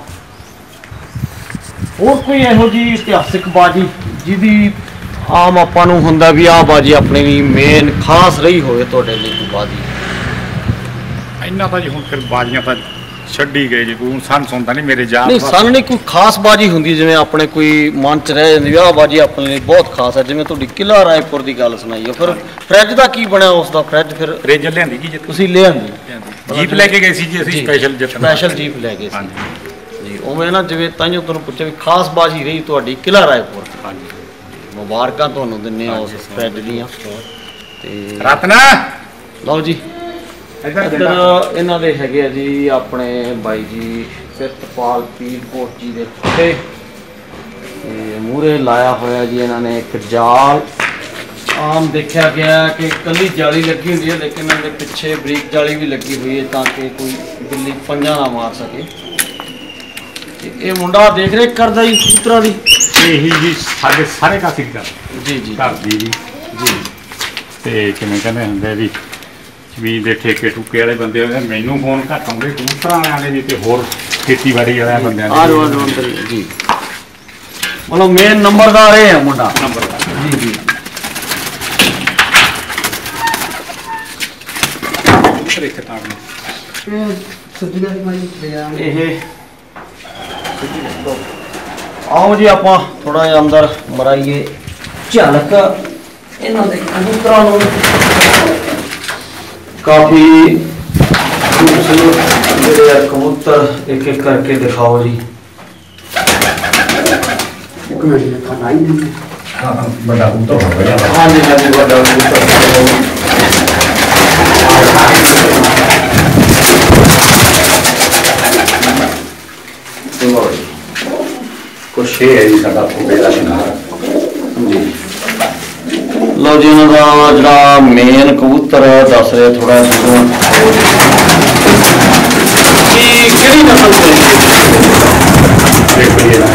ਹੋਰ ਕੋਈ ਇਹੋ ਜਿਹੀ ਇਤਿਹਾਸਿਕ ਬਾਜੀ ਜਿਹਦੀ ਆਮ ਆਪਾਂ ਨੂੰ ਹੁੰਦਾ ਵੀ ਆਹ ਬਾਜੀ ਆਪਣੇ ਲਈ ਮੇਨ ਖਾਸ ਰਹੀ ਹੋਵੇ ਤੁਹਾਡੇ ਲਈ ਕੋਈ ਬਾਜੀ? ਇੰਨਾ ਤਾਂ ਜੀ ਹੁਣ ਫਿਰ ਬਾਜੀਆਂ ਤਾਂ ਛੱਡੀ ਗਏ ਜੀ। ਕੋਈ ਸੰਨ ਸੁਣਦਾ ਨਹੀਂ ਮੇਰੇ ਯਾਰ ਨਹੀਂ ਸੰਨ ਨਹੀਂ, ਕੋਈ ਖਾਸ ਬਾਜੀ ਹੁੰਦੀ ਜਿਵੇਂ ਆਪਣੇ ਕੋਈ ਮਨ ਚ ਰਹਿ ਜਾਂਦੀ ਆਹ ਬਾਜੀ ਆਪਣੇ ਲਈ ਬਹੁਤ ਖਾਸ ਹੈ। ਜਿਵੇਂ ਤੁਹਾਡੀ ਕਿਲ੍ਹਾ ਰਾਏਪੁਰ ਦੀ ਗੱਲ ਸੁਣਾਈ ਹੈ, ਫਿਰ ਫਰਿੱਜ ਦਾ ਕੀ ਬਣਿਆ ਉਸ ਦਾ? ਫਰਿੱਜ ਲਿਆਂਦੀ ਜੀ ਤੁਸੀਂ ਲਿਆਂਦੀ? ਜੀਪ ਲੈ ਕੇ ਗਏ ਸੀ ਜੀ ਅਸੀਂ, ਸਪੈਸ਼ਲ ਜੀਪ ਲੈ ਗਏ ਸੀ ਜੀ। ਉਵੇਂ ਨਾ ਜਿਵੇਂ ਤਾਂਹੀਓ ਤੁਹਾਨੂੰ ਪੁੱਛਿਆ ਵੀ ਖਾਸ ਬਾਜੀ ਰਹੀ ਤੁਹਾਡੀ ਕਿਲ੍ਹਾ ਰਾਏਪੁਰ। ਹਾਂਜੀ, ਮੁਬਾਰਕਾਂ ਤੁਹਾਨੂੰ ਦਿੰਦੇ ਹਾਂ ਉਸ ਫਰਿੱਜ ਦੀਆਂ। ਤੇ ਰਤਨਾ ਲਓ ਜੀ ਇੱਧਰ ਇਹਨਾਂ ਦੇ ਹੈਗੇ ਆ ਜੀ ਆਪਣੇ ਬਾਈ ਜੀ ਸਿਰਤਪਾਲ ਪੀਰਕੋਟ ਜੀ ਦੇ ਖੱਡੇ ਤੇ ਮੂਹਰੇ ਲਾਇਆ ਹੋਇਆ ਜੀ ਇਹਨਾਂ ਨੇ ਇੱਕ ਜਾਲ। ਆਮ ਦੇਖਿਆ ਗਿਆ ਕਿ ਇਕੱਲੀ ਜਾਲੀ ਲੱਗੀ ਹੁੰਦੀ ਹੈ, ਲੇਕਿਨ ਇਹਨਾਂ ਦੇ ਪਿੱਛੇ ਬਰੀਕ ਜਾਲੀ ਵੀ ਲੱਗੀ ਹੋਈ ਹੈ ਤਾਂ ਕਿ ਕੋਈ ਬਿੱਲੀ ਪੰਜਾ ਨਾ ਮਾਰ ਸਕੇ। ਤੇ ਇਹ ਮੁੰਡਾ ਦੇਖ ਰੇਖ ਕਰਦਾ ਜੀ ਕਬੂਤਰਾਂ ਦੀ? ਇਹੀ ਜੀ ਸਾਡੇ ਸਾਰੇ ਕਾਸੀ ਕਰ ਜੀ ਜੀ ਘਰ ਦੀ ਜੀ ਜੀ। ਤੇ ਕਿਵੇਂ ਕਹਿੰਦੇ ਹੁੰਦੇ ਵੀ ਜ਼ਮੀਨ ਦੇ ਠੇਕੇ ਠੁਕੇ ਵਾਲੇ ਬੰਦੇ ਹੋਏ, ਮੈਨੂੰ ਫੋਨ ਘੱਟ ਆਉਂਦੇ ਕਬੂਤਰਾਂ ਵਾਲਿਆਂ ਦੇ ਵੀ ਤੇ ਹੋਰ ਖੇਤੀਬਾੜੀ ਵਾਲਿਆਂ ਬੰਦਿਆਂ ਦੇ ਜੀ। ਮਤਲਬ ਮੇਨ ਨੰਬਰਦਾਰ ਇਹ ਹੈ ਮੁੰਡਾ? ਨੰਬਰਦਾਰ ਜੀ ਜੀ। ਇੱਕ ਤਾਂ ਇਹ ਆਓ ਜੀ ਆਪਾਂ ਥੋੜਾ ਜਿਹਾ ਅੰਦਰ ਮਰਾਈਏ ਝਲਕ ਇਹਨਾਂ ਦੇ ਕਬੂਤਰਾਂ ਨੂੰ। ਕਾਫੀ ਖੂਬਸੂਰਤ ਜਿਹੜੇ ਆ ਕਬੂਤਰ, ਇੱਕ ਇੱਕ ਕਰਕੇ ਦਿਖਾਓ ਜੀ। ਵੱਡਾ ਕਬੂਤਰ ਹੋ ਗਿਆ। ਹਾਂਜੀ ਹਾਂਜੀ, ਵੱਡਾ ਕਬੂਤਰ। ਕੁਛ ਇਹ ਹੈ ਜੀ ਸਾਡਾ ਫੋਟੇ ਦਾ ਸ਼ਿਕਾਰ ਜੀ। ਲਓ ਜੀ ਇਹਨਾਂ ਦਾ ਜਿਹੜਾ ਮੇਨ ਕਬੂਤਰ ਦੱਸ ਰਿਹਾ ਥੋੜਾ ਜਿਹਾ ਕਿ ਕਿਹੜੀ ਨਸਲ ਦੇ? ਦੇਖੋ ਇਹ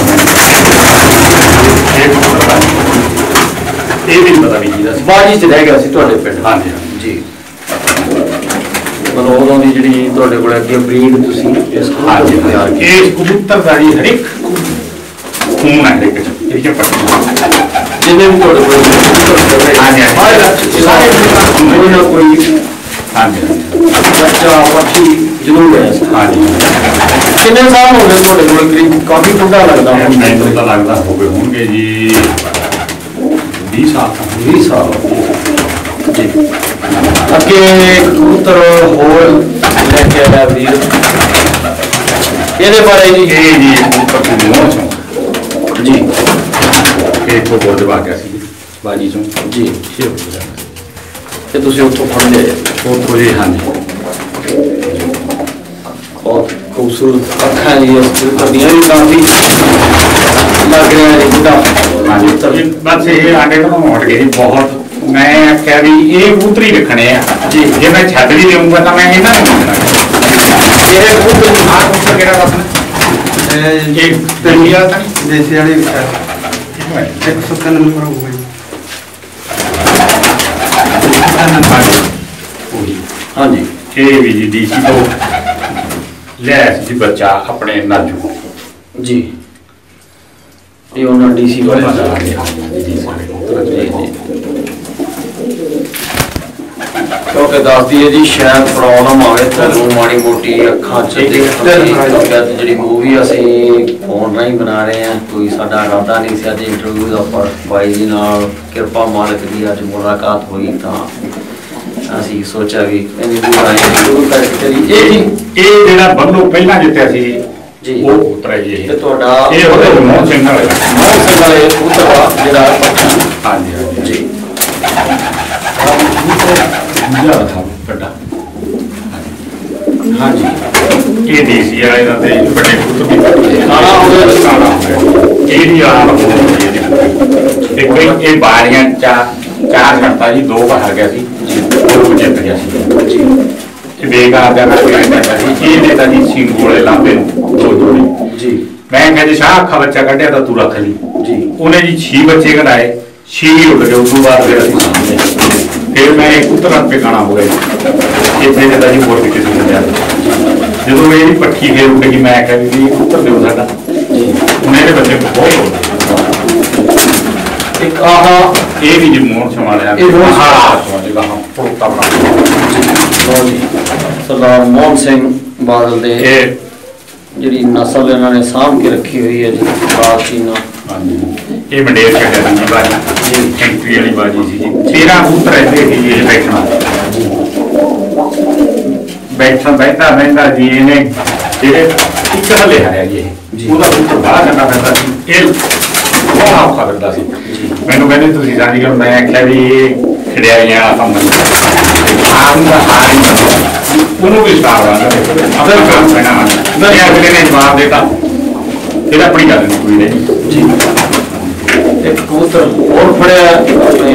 ਵੀ ਨਹੀਂ ਪਤਾ ਵੀ ਜੀ ਦਾ ਬਾਜੀ ਚ ਰਹਿ ਗਿਆ ਸੀ ਤੁਹਾਡੇ ਪਿੰਡ? ਹਾਂਜੀ ਜੀ। ਮਤਲਬ ਉਦੋਂ ਦੀ ਜਿਹੜੀ ਤੁਹਾਡੇ ਕੋਲ ਅੱਗੇ ਬਰੀਡ ਤੁਸੀਂ ਇਸ ਹਾਂਜੀ ਤਿਆਰ ਕੀਤੀ? ਇਹ ਕਬੂਤਰ ਦਾ ਜੀ ਹਰ ਇੱਕ ਖੂਨ ਹੈ ਇੱਕ ਜਿੰਨੇ ਵੀ ਤੁਹਾਡੇ ਕੋਲ ਹਾਂਜੀ ਸਾਰੇ ਕੋਈ ਨਾ ਕੋਈ ਹਾਂਜੀ ਬੱਚਾ ਪੱਖੀ ਜ਼ਰੂਰ ਹੈ। ਹਾਂਜੀ। ਕਿੰਨੇ ਸਾਲ ਹੋ ਗਏ ਤੁਹਾਡੇ ਕੋਲ? ਕਰੀਬ ਕਾਫੀ ਬੁੱਢਾ ਲੱਗਦਾ ਹੁਣ। ਮੈਨੂੰ ਤਾਂ ਲੱਗਦਾ ਹੋਣਗੇ ਜੀ 20 ਸਾਲ। 20 ਸਾਲ ਜੀ। ਅੱਗੇ ਕਬੂਤਰ ਹੋਰ ਲੈ ਕੇ ਆਇਆ ਵੀਰ, ਇਹਦੇ ਬਾਰੇ ਜੀ? ਇਹ ਜੀ ਕਬੂਤਰ ਦੀ ਮੋਹ ਚੋਂ ਜੀ ਇਹ ਤੋਂ ਬੋਲ ਦਵਾ ਗਿਆ ਸੀ ਬਾਜੀ ਚੋਂ ਜੀ। ਤੇ ਤੁਸੀਂ ਉੱਥੋਂ ਫੜ ਲਿਆ? ਉੱਥੋਂ ਜੀ ਹਾਂਜੀ। ਬਹੁਤ ਖੂਬਸੂਰਤ ਅੱਖਾਂ ਜੀ ਇਸ ਕਬੂਤਰ ਦੀਆਂ ਵੀ ਕਾਫੀ ਲੱਗ ਰਿਹਾ ਜੀ ਬੁੱਢਾ। ਹਾਂਜੀ ਬਸ ਇਹ ਆਂਡੇ ਤੋਂ ਹਟ ਗਏ ਜੀ ਬਹੁਤ। ਮੈਂ ਆਖਿਆ ਵੀ ਇਹ ਕਬੂਤਰ ਹੀ ਰੱਖਣੇ ਆ ਜੀ। ਜੇ ਮੈਂ ਛੱਡ ਵੀ ਦੇਊਂਗਾ ਤਾਂ ਮੈਂ ਇਹਨਾਂ ਨੂੰ ਰੱਖਣਾ। ਇਹ ਕਬੂਤਰ ਆਹ ਕਬੂਤਰ ਕਿਹੜਾ ਦੱਸਣਾ? ਇਹ ਪਿੰਡੀ ਵਾਲਾ ਤਾਂ ਨਹੀਂ? ਦੇਸੀ ਵਾਲੀ ਇੱਕ 103 ਨੰਬਰ ਹੋਊਗਾ ਜੀ। ਉਹੀ ਹਾਂਜੀ। ਇਹ ਵੀ ਜੀ ਡੀਸੀ ਤੋਂ ਲਿਆ ਸੀ ਬੱਚਾ ਆਪਣੇ ਨਾਜੂ ਜੀ। ਇਹ ਉਹਨਾਂ ਡੀਸੀ ਕੋਲ क्योंकि दसदी है जी शायद प्रॉब्लम आवे तुहानू माड़ी मोटी अखां च जी मूवी असीं फोन राही बना रहे हैं कोई साडा इरादा नहीं सी अज इंटरव्यू का पर बाई जी नाल किरपा मालिक की अज मुलाकात हुई तो असीं सोचा भी जरूर करके चली ਜਿਹੜਾ ਬੰਨੂ ਪਹਿਲਾਂ ਜਿੱਤਿਆ ਸੀ जी ਉਹ ਪੁੱਤਰ ਹੈ ਜੀ ਤੇ ਤੁਹਾਡਾ ਇਹ ਉਹਦੇ ਮੋਹਨ ਸਿੰਘ ਵਾਲੇ ਪੁੱਤਰ ਵਾ ਜਿਹੜਾ ਹਾਂਜੀ ਹਾਂਜੀ ਜੀ ਦੂਜਾ ਥਾ ਵੱਡਾ ਹਾਂਜੀ ਇਹ ਦੇਸੀ ਵਾਲੇ ਦਾ ਤੇ ਵੱਡੇ ਪੁੱਤਰ ਵੀ ਕਾਲਾ ਹੋ ਗਿਆ ਕਾਲਾ ਹੋ ਗਿਆ ਇਹ ਨਹੀਂ ਆਪ ਇਹ ਕੋਈ ਇਹ ਬਾਰੀਆਂ ਚਾਰ ਛੱਡਤਾ ਜੀ ਦੋ ਬਾਹਰ ਗਿਆ ਸੀ ਜੀ ਉਹ ਜਿੱਤ ਗਿਆ ਸੀ ਜੀ ਇਹ ਬੇਕਾਰ ਦਾ ਕੋਈ ਆਇਆ ਸੀ ਇਹ ਨੇ ਤਾਂ ਜੀ ਸਿੰਘੋਲੇ ਲਾਂਬੇ ਦੋ ਜੋੜੀ ਜੀ ਮੈਂ ਕਿਹਾ ਜੀ ਸ਼ਾਹ ਅੱਖਾਂ ਬੱਚਾ ਕੱਢਿਆ ਤਾਂ ਤੂੰ ਰੱਖ ਲਈ ਜੀ ਉਹਨੇ ਜੀ 6 ਬੱਚੇ ਕਢਾਏ 6 ਹੀ ਉੱਡ ਗਏ ਉਸ ਤੋਂ ਬਾਅਦ ਫਿਰ ਅਸੀਂ ਸਾਹਮਣੇ ਫਿਰ ਮੈਂ ਇੱਕ ਪੁੱਤਰ ਆਪੇ ਗਾਣਾ ਹੋ ਗਿਆ ਇੱਥੇ ਜਿਹਦਾ ਜੀ ਹੋਰ ਵੀ ਕਿਸੇ ਨੂੰ ਲਿਆ ਜਦੋਂ ਮੇਰੀ ਪੱਖੀ ਫੇਰ ਉੱਡ ਗਈ ਮੈਂ ਕਿਹਾ ਵੀ ਪੁੱਤਰ ਦਿਓ ਸਾਡਾ ਉਹਨੇ ਦੇ ਬੱਚੇ ਬਹੁਤ ਇੱਕ ਆਹ ਇਹ ਵੀ ਜੀ ਮੋਹਨ ਸੰਭਾਲਿਆ ਇਹ ਮੋਹਨ ਹਾਂ ਜਿਹੜਾ ਹਾਂ ਪੁੱਤਾ ਬਣਾ ਲਓ ਜੀ ਸਰਦਾਰ ਮੋਹਨ ਸਿੰਘ ਬਾਦਲ ਦੇ ਇਹ ਜਿਹੜੀ ਨਸਲ ਇਹਨਾਂ ਨੇ ਸਾਂਭ ਕੇ ਰੱਖੀ ਹੋਈ ਹੈ ਜੀ ਪ੍ਰਾਚੀਨ ਹਾਂਜੀ ਇਹ ਮੰਡੇਰ ਕੱਢਿਆ ਸੀ ਬਾਜੀ ਐਂਟਰੀ ਵਾਲੀ ਬਾਜੀ ਸੀ ਜੀ 13 ਪੁੱਤਰ ਇੱਥੇ ਸੀ ਇਹ ਬੈਠਾ ਜੀ ਇਹਨੇ ਜਿਹੜੇ ਇੱਕ ਹਲੇ ਹਾਰਿਆ ਜੀ ਉਹਦਾ ਪੁੱਤਰ ਬਾਹਰ ਕਰਨਾ ਪੈਂਦਾ ਸੀ ਇਹ ਬਹੁਤ ਔਖਾ ਕਰਦਾ ਸੀ ਮੈਨੂੰ ਕਹਿੰਦੇ ਤੁਸੀਂ ਜਾਣੀ ਕਿ ਮੈਂ ਆਖਿਆ ਵੀ ਇਹ ਖਿਡਾਰੀਆਂ ਵਾਲਾ ਕੰਮ ਆਮ ਦਾ ਹਾਰ ਹੀ ਉਹਨੂੰ ਵੀ ਸਟਾਰ ਵਾਲਾ ਅਸਲ ਕੰਮ ਪੈਣਾ ਨਹੀਂ ਅਗਲੇ ਨੇ ਜਵਾਬ ਦਿੱਤਾ ਇਹਦਾ ਆਪਣੀ ਗੱਲ ਨਹੀਂ ਕੋਈ ਨਹੀਂ ਜੀ ਇੱਕ ਕਬੂਤਰ ਹੋਰ ਫੜਿਆ ਆਪਣੇ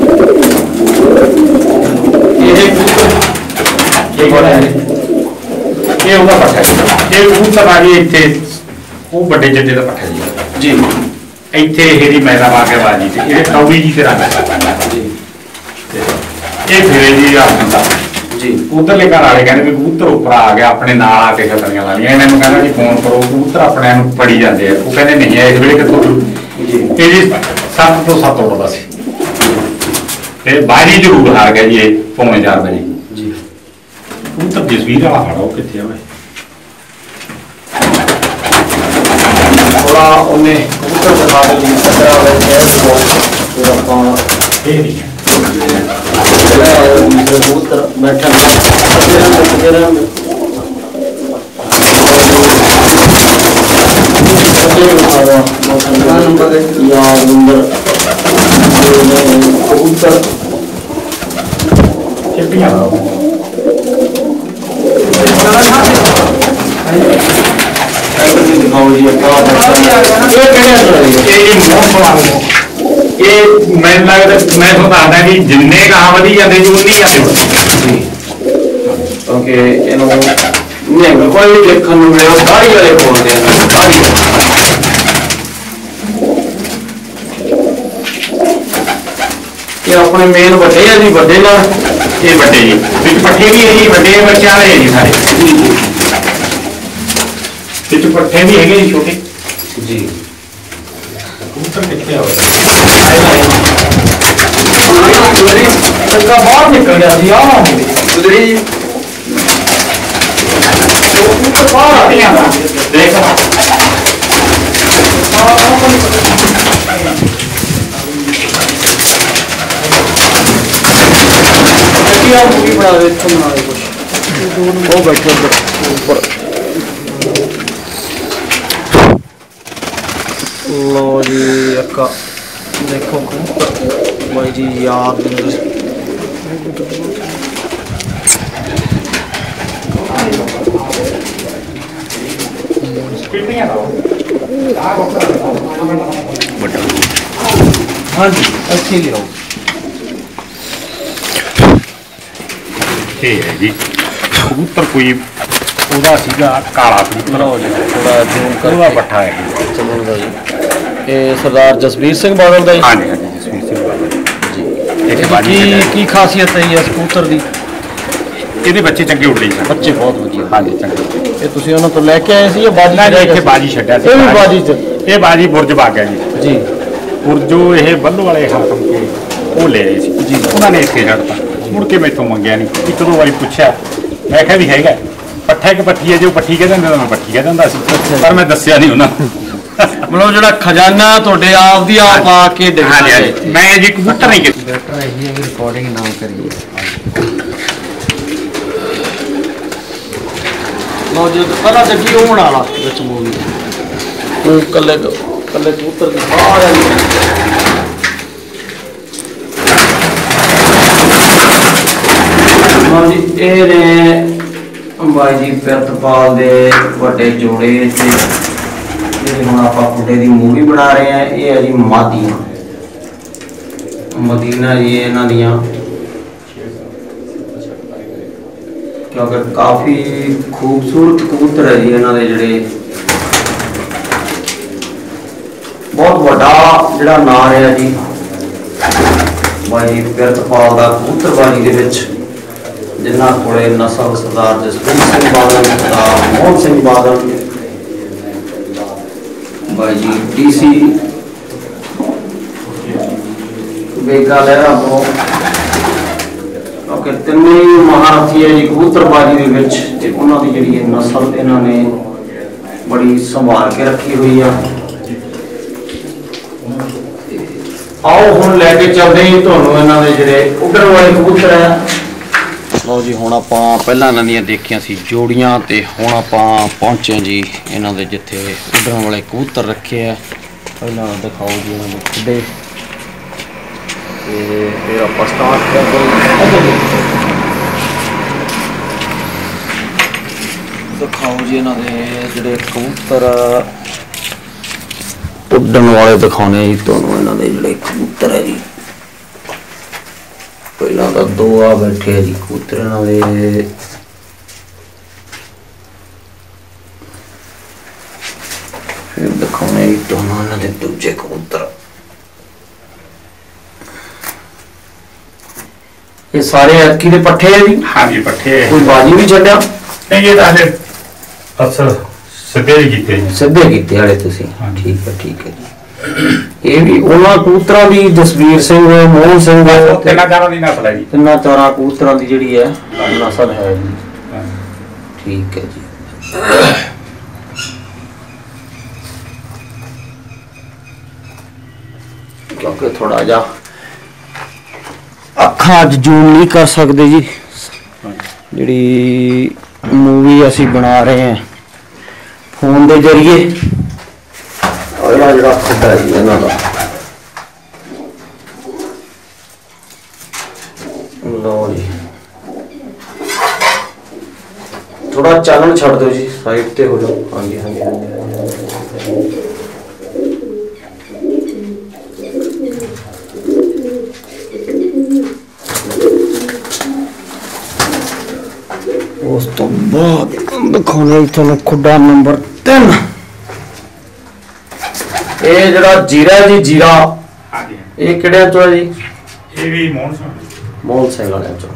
ਇਹ ਕਬੂਤਰ ਇਹ ਬੜਾ ਹੈ ਇਹ ਉਹਦਾ ਪੱਠਾ ਇਹ ਕਬੂਤਰ ਆ ਜੀ ਇੱਥੇ ਉਹ ਵੱਡੇ ਜੱਦੇ ਦਾ ਪੱਠਾ ਜੀ ਜੀ ਇੱਥੇ ਇਹਦੀ ਮੈਦਾ ਪਾ ਕੇ ਬਾਜੀ ਤੇ ਇਹਦੇ ਤੌੜੀ ਜੀ ਤੇ ਰੰਗ ਜੀ ਇਹ ਫਿਰੇ ਜੀ ਆਖਦਾ ਜੀ ਉਧਰਲੇ ਘਰ ਵਾਲੇ ਕਹਿੰਦੇ ਵੀ ਕਬੂਤਰ ਉੱਪਰ ਆ ਗਿਆ ਆਪਣੇ ਨਾਲ ਆ ਕੇ ਛਤਰੀਆਂ ਲਾਣੀਆਂ ਇਹਨਾਂ ਨੂੰ ਕਹਿੰਦਾ ਜੀ ਫੋਨ ਕਰੋ ਕਬੂਤਰ ਆਪਣੇ ਨੂੰ ਫੜੀ ਜਾਂਦੇ ਆ ਉਹ ਕਹਿੰਦੇ ਨਹੀਂ ਇਸ ਵੇਲੇ ਕਿੱਥੋਂ ਜੀ ਇਹ ਜੀ 7 ਤੋਂ 7 ਉੱਡਦਾ ਸੀ ਤੇ ਬਾਜੀ ਜ਼ਰੂਰ ਹਾਰ ਗਿਆ ਜੀ ਇਹ 4:30 ਵਜੇ ਜੀ ਕਬੂਤਰ ਜਸਵੀਰ ਵਾਲਾ ਖੜਾ ਉਹ ਕਿੱਥੇ ਆ ਵੇ ਥੋੜਾ ਉਹਨੇ ਕਬੂਤਰ ਦਿਖਾ ਦੇ ਜੀ ਸਤਰਾ ਵਾਲੇ ਫਿਰ ਆਪਾਂ ਇਹ ਨਹੀਂ ਕਬੂਤਰ ਬੈਠਾ कबूतर ਮੈਨੂੰ ਲੱਗਦਾ ਮੈਂ ਤੁਹਾਨੂੰ ਦੱਸਦਾ ਵੀ ਜਿੰਨੇ ਗਾਂ ਵਧੀ ਜਾਂਦੇ ਜੀ ਉਨੀ ਜਾਂਦੇ ਕਿਉਂਕਿ ਇਹਨੂੰ ਨਿਹੰਗ ਕੋਈ ਵੀ ਦੇਖਣ ਨੂੰ ਮਿਲਿਆ ਦਾੜੀ ਵਾਲੇ ਬੋਲਦੇ ਆ ਦਾੜੀ ਇਹ ਆਪਣੇ ਮੇਨ ਵੱਡੇ ਆ ਜੀ ਵੱਡੇ ਨਾਲ ਇਹ ਵੱਡੇ ਜੀ ਵਿੱਚ ਪੱਠੇ ਵੀ ਹੈ ਜੀ ਵੱਡੇ ਬੱਚਿਆਂ ਵਾਲੇ ਜੀ ਸਾਰੇ ਵਿੱਚ ਪੱਠੇ ਵੀ ਹੈਗੇ ਜੀ ਛੋਟੇ ਜੀ ਕਬੂਤਰ ਕਿੱਥੇ ਆ इसका बाहर निकल गया जी गुजरी देख मूवी बना दे कुछ वो बैठे ऊपर लो जी अक्का देखो भाई जी याद हाँ जी अच्छी ले आओ ਇਹ ਹੈ ਜੀ ਕਬੂਤਰ ਕੋਈ ਉਹਦਾ ਸੀਗਾ ਕਾਲਾ ਕਬੂਤਰ ਹੋ ਜਾਵੇ थोड़ा जूम कर ਉਹਦਾ ਪੱਠਾ ਹੈ चलो जी ये सरदार जसबीर सिंह बादल ਦਾ ਹਾਂਜੀ ਹਾਂਜੀ ਜਸਵੀਰ ਸਿੰਘ ਬਾਦਲ ਜੀ ਕੀ ਖਾਸੀਅਤ ਹੈ ਇਸ ਕਬੂਤਰ ਦੀ ਇਹਦੇ ਬੱਚੇ ਚੰਗੇ ਉੱਡਦੇ ਸਨ ਬੱਚੇ ਬਹੁਤ ਵਧੀਆ ਹਾਂਜੀ ਚੰਗੇ ਇਹ ਤੁਸੀਂ ਉਹਨਾਂ ਤੋਂ ਲੈ ਕੇ ਆਏ ਸੀ ਜਾਂ ਬਾਜੀ ਨਾ ਜੀ ਇੱਥੇ ਬਾਜੀ ਛੱਡਿਆ ਸੀ ਇਹ ਵੀ ਬਾਜੀ ਚ ਇਹ ਬਾਜੀ ਬੁਰਜ ਪਾ ਗਿਆ ਜੀ ਜੀ ਬੁਰਜੋ ਇਹ ਬੱਲੂ ਵਾਲੇ ਹਾਕਮ ਕੇ ਉਹ ਲੈ ਆਏ ਸੀ ਜੀ। ਉਹਨਾਂ ਨੇ ਇੱਥੇ ਛੱਡਤਾ ਜੀ ਮੁੜ ਕੇ ਮੈਥੋਂ ਮੰਗਿਆ ਨਹੀਂ। ਇੱਕ ਦੋ ਵਾਰੀ ਪੁੱਛਿਆ, ਮੈਂ ਕਿਹਾ ਵੀ ਹੈਗਾ ਪੱਠਾ ਕਿ ਪੱਠੀ ਹੈ, ਜੋ ਪੱਠੀ ਕਹਿ ਦਿੰਦੇ ਮੈਂ ਪੱਠੀ ਕਹਿ ਦਿੰਦਾ ਸੀ, ਪਰ ਮੈਂ ਦੱਸਿਆ ਨਹੀਂ ਉਹਨਾਂ ਨੂੰ। ਮਤਲਬ ਜਿਹੜਾ ਖਜ਼ਾਨਾ ਤੁਹਾਡੇ ਆਪ ਦੀ ਆਪ ਆ ਕੇ ਹਾਂਜੀ ਮੈਂ ਜੀ ਕਬੂਤਰ ਨਹੀਂ ਕੀਤੀ। ਬੈਟਰ ਇਹੀ ਹੈ ਵੀ ਰਿਕਾਰਡਿੰਗ ਨਾ ਕਰੀਏ। ਲਓ ਜੀ ਪਹਿਲਾਂ ਜੱਗੀ ਉਹ ਬਣਾ ਲਾ ਵਿੱਚ ਮੂਵੀ ਕੱਲੇ ਕੱਲੇ ਕਬੂਤਰ ਦੀ ਬਾਹਰ ਆ ਜੀ। ਇਹ ਨੇ ਬਾਈ ਜੀ ਪ੍ਰਿਤਪਾਲ ਦੇ ਵੱਡੇ ਜੋੜੇ ਤੇ ਜਿਹੜੇ ਹੁਣ ਆਪਾਂ ਫੁੱਟੇ ਦੀ ਮੂਵੀ ਬਣਾ ਰਹੇ ਆ। ਇਹ ਹੈ ਜੀ ਮਦੀਨਾ ਜੀ ਇਹਨਾਂ ਦੀਆਂ, ਕਿਉਂਕਿ ਕਾਫੀ ਖੂਬਸੂਰਤ ਕਬੂਤਰ ਹੈ ਜੀ ਇਹਨਾਂ ਦੇ ਜਿਹੜੇ। ਬਹੁਤ ਵੱਡਾ ਜਿਹੜਾ ਨਾਂ ਰਿਹਾ ਜੀ ਬਾਈ ਪ੍ਰਿਤਪਾਲ ਦਾ ਕਬੂਤਰਬਾਜੀ ਦੇ ਵਿੱਚ, ਜਿਨ੍ਹਾਂ ਕੋਲੇ ਨਸਲ ਸਰਦਾਰ ਜਸਵੀਰ ਸਿੰਘ ਬਾਦਲ, ਸਰਦਾਰ ਮੋਹਨ ਸਿੰਘ ਬਾਦਲ, ਬਾਈ ਜੀ DC ਬੇਗਾ ਲਹਿਰਾ ਤੋਂ, ਕਿਉਂਕਿ ਤਿੰਨੇ ਮਹਾਰਥੀ ਹੈ ਜੀ ਕਬੂਤਰਬਾਜੀ ਦੇ ਵਿੱਚ, ਤੇ ਉਹਨਾਂ ਦੀ ਜਿਹੜੀ ਨਸਲ ਇਹਨਾਂ ਨੇ ਬੜੀ ਸੰਭਾਲ ਕੇ ਰੱਖੀ ਹੋਈ ਆ। ਆਓ ਹੁਣ ਲੈ ਕੇ ਚੱਲਦੇ ਹਾਂ ਤੁਹਾਨੂੰ ਇਹਨਾਂ ਦੇ ਜਿਹੜੇ ਉੱਡਣ ਵਾਲੇ ਕਬੂਤਰ ਆ। ਲਓ ਜੀ ਹੁਣ ਆਪਾਂ ਪਹਿਲਾਂ ਇਹਨਾਂ ਦੀਆਂ ਦੇਖੀਆਂ ਸੀ ਜੋੜੀਆਂ, ਤੇ ਹੁਣ ਆਪਾਂ ਪਹੁੰਚੇ ਜੀ ਇਹਨਾਂ ਦੇ ਜਿੱਥੇ ਉੱਡਣ ਵਾਲੇ ਕਬੂਤਰ ਰੱਖੇ ਆ। ਪਹਿਲਾਂ ਦਿਖਾਓ ਜੀ ਇਹਨਾਂ ਦੇ ਖੁੱਡੇ, ਤੇ ਫਿਰ ਆਪਾਂ ਸਟਾਰਟ ਕਰਦੇ ਹਾਂ। ਦਿਖਾਓ ਜੀ ਇਹਨਾਂ ਦੇ ਜਿਹੜੇ ਕਬੂਤਰ ਉੱਡਣ ਵਾਲੇ ਦਿਖਾਉਣੇ ਜੀ ਤੁਹਾਨੂੰ। ਇਹਨਾਂ ਦੇ ਜਿਹੜੇ ਕਬੂਤਰ ਹੈ ਜੀ, ਪਹਿਲਾਂ ਤਾਂ ਦੋ ਆ ਬੈਠੇ ਆ ਜੀ ਕਬੂਤਰ ਇਹਨਾਂ ਦੇ। ਫਿਰ ਦਿਖਾਉਣੇ ਜੀ ਤੁਹਾਨੂੰ ਇਹਨਾਂ ਦੇ ਦੂਜੇ ਕਬੂਤਰ। ਇਹ ਸਾਰੇ ਐਤਕੀ ਦੇ ਪੱਠੇ ਆ ਜੀ? ਹਾਂਜੀ ਪੱਠੇ। ਕੋਈ ਬਾਜੀ ਵੀ ਛੱਡਿਆ ਨਹੀਂ? ਇਹ ਤਾਂ ਹਲੇ ਅਸਲ ਸਿੱਧੇ ਹੀ ਕੀਤੇ ਜੀ। ਸਿੱਧੇ ਕੀਤੇ ਵਾਲੇ ਤੁਸੀਂ? ਠੀਕ ਹੈ ਠੀਕ ਹੈ ਜੀ। ਇਹ ਵੀ ਉਹਨਾਂ ਕਬੂਤਰਾਂ ਦੀ ਜਸਵੀਰ ਸਿੰਘ, ਮੋਹਨ ਸਿੰਘ, ਤਿੰਨਾਂ ਚਾਰਾਂ ਦੀ ਨਸਲ ਹੈ ਜੀ। ਤਿੰਨਾਂ ਚਾਰਾਂ ਕਬੂਤਰਾਂ ਦੀ ਜਿਹੜੀ ਹੈ ਨਸਲ ਹੈ ਜੀ। ਠੀਕ ਹੈ ਜੀ। ਕਿਉਂਕਿ ਥੋੜਾ ਜਿਹਾ ਅੱਖਾਂ ਅੱਜ ਜ਼ੂਮ ਨਹੀਂ ਕਰ ਸਕਦੇ ਜੀ, ਜਿਹੜੀ ਮੂਵੀ ਅਸੀਂ ਬਣਾ ਰਹੇ ਹਾਂ ਫੋਨ ਦੇ ਜ਼ਰੀਏ। ਜਿਹੜਾ ਖੁੱਡਾ ਜੀ ਇਹਨਾਂ ਦਾ, ਲਓ ਜੀ ਥੋੜਾ ਚਾਨਣ ਛੱਡ ਦਿਓ ਜੀ, ਸਾਈਡ ਤੇ ਹੋ ਜਾਓ। ਹਾਂਜੀ ਹਾਂਜੀ ਹਾਂਜੀ। ਉਸ ਤੋਂ ਬਾਅਦ ਦਿਖਾਉਣਾ ਤੁਹਾਨੂੰ ਖੁੱਡਾ ਨੰਬਰ 3। ਇਹ ਜਿਹੜਾ ਜੀਰਾ ਜੀ, ਜੀਰਾ ਇਹ ਕਿਹੜੇ ਚੋਂ ਹੈ ਜੀ? ਇਹ ਵੀ ਮੋਹਨ ਸਿੰਘ ਵਾਲਿਆਂ ਚੋਂ।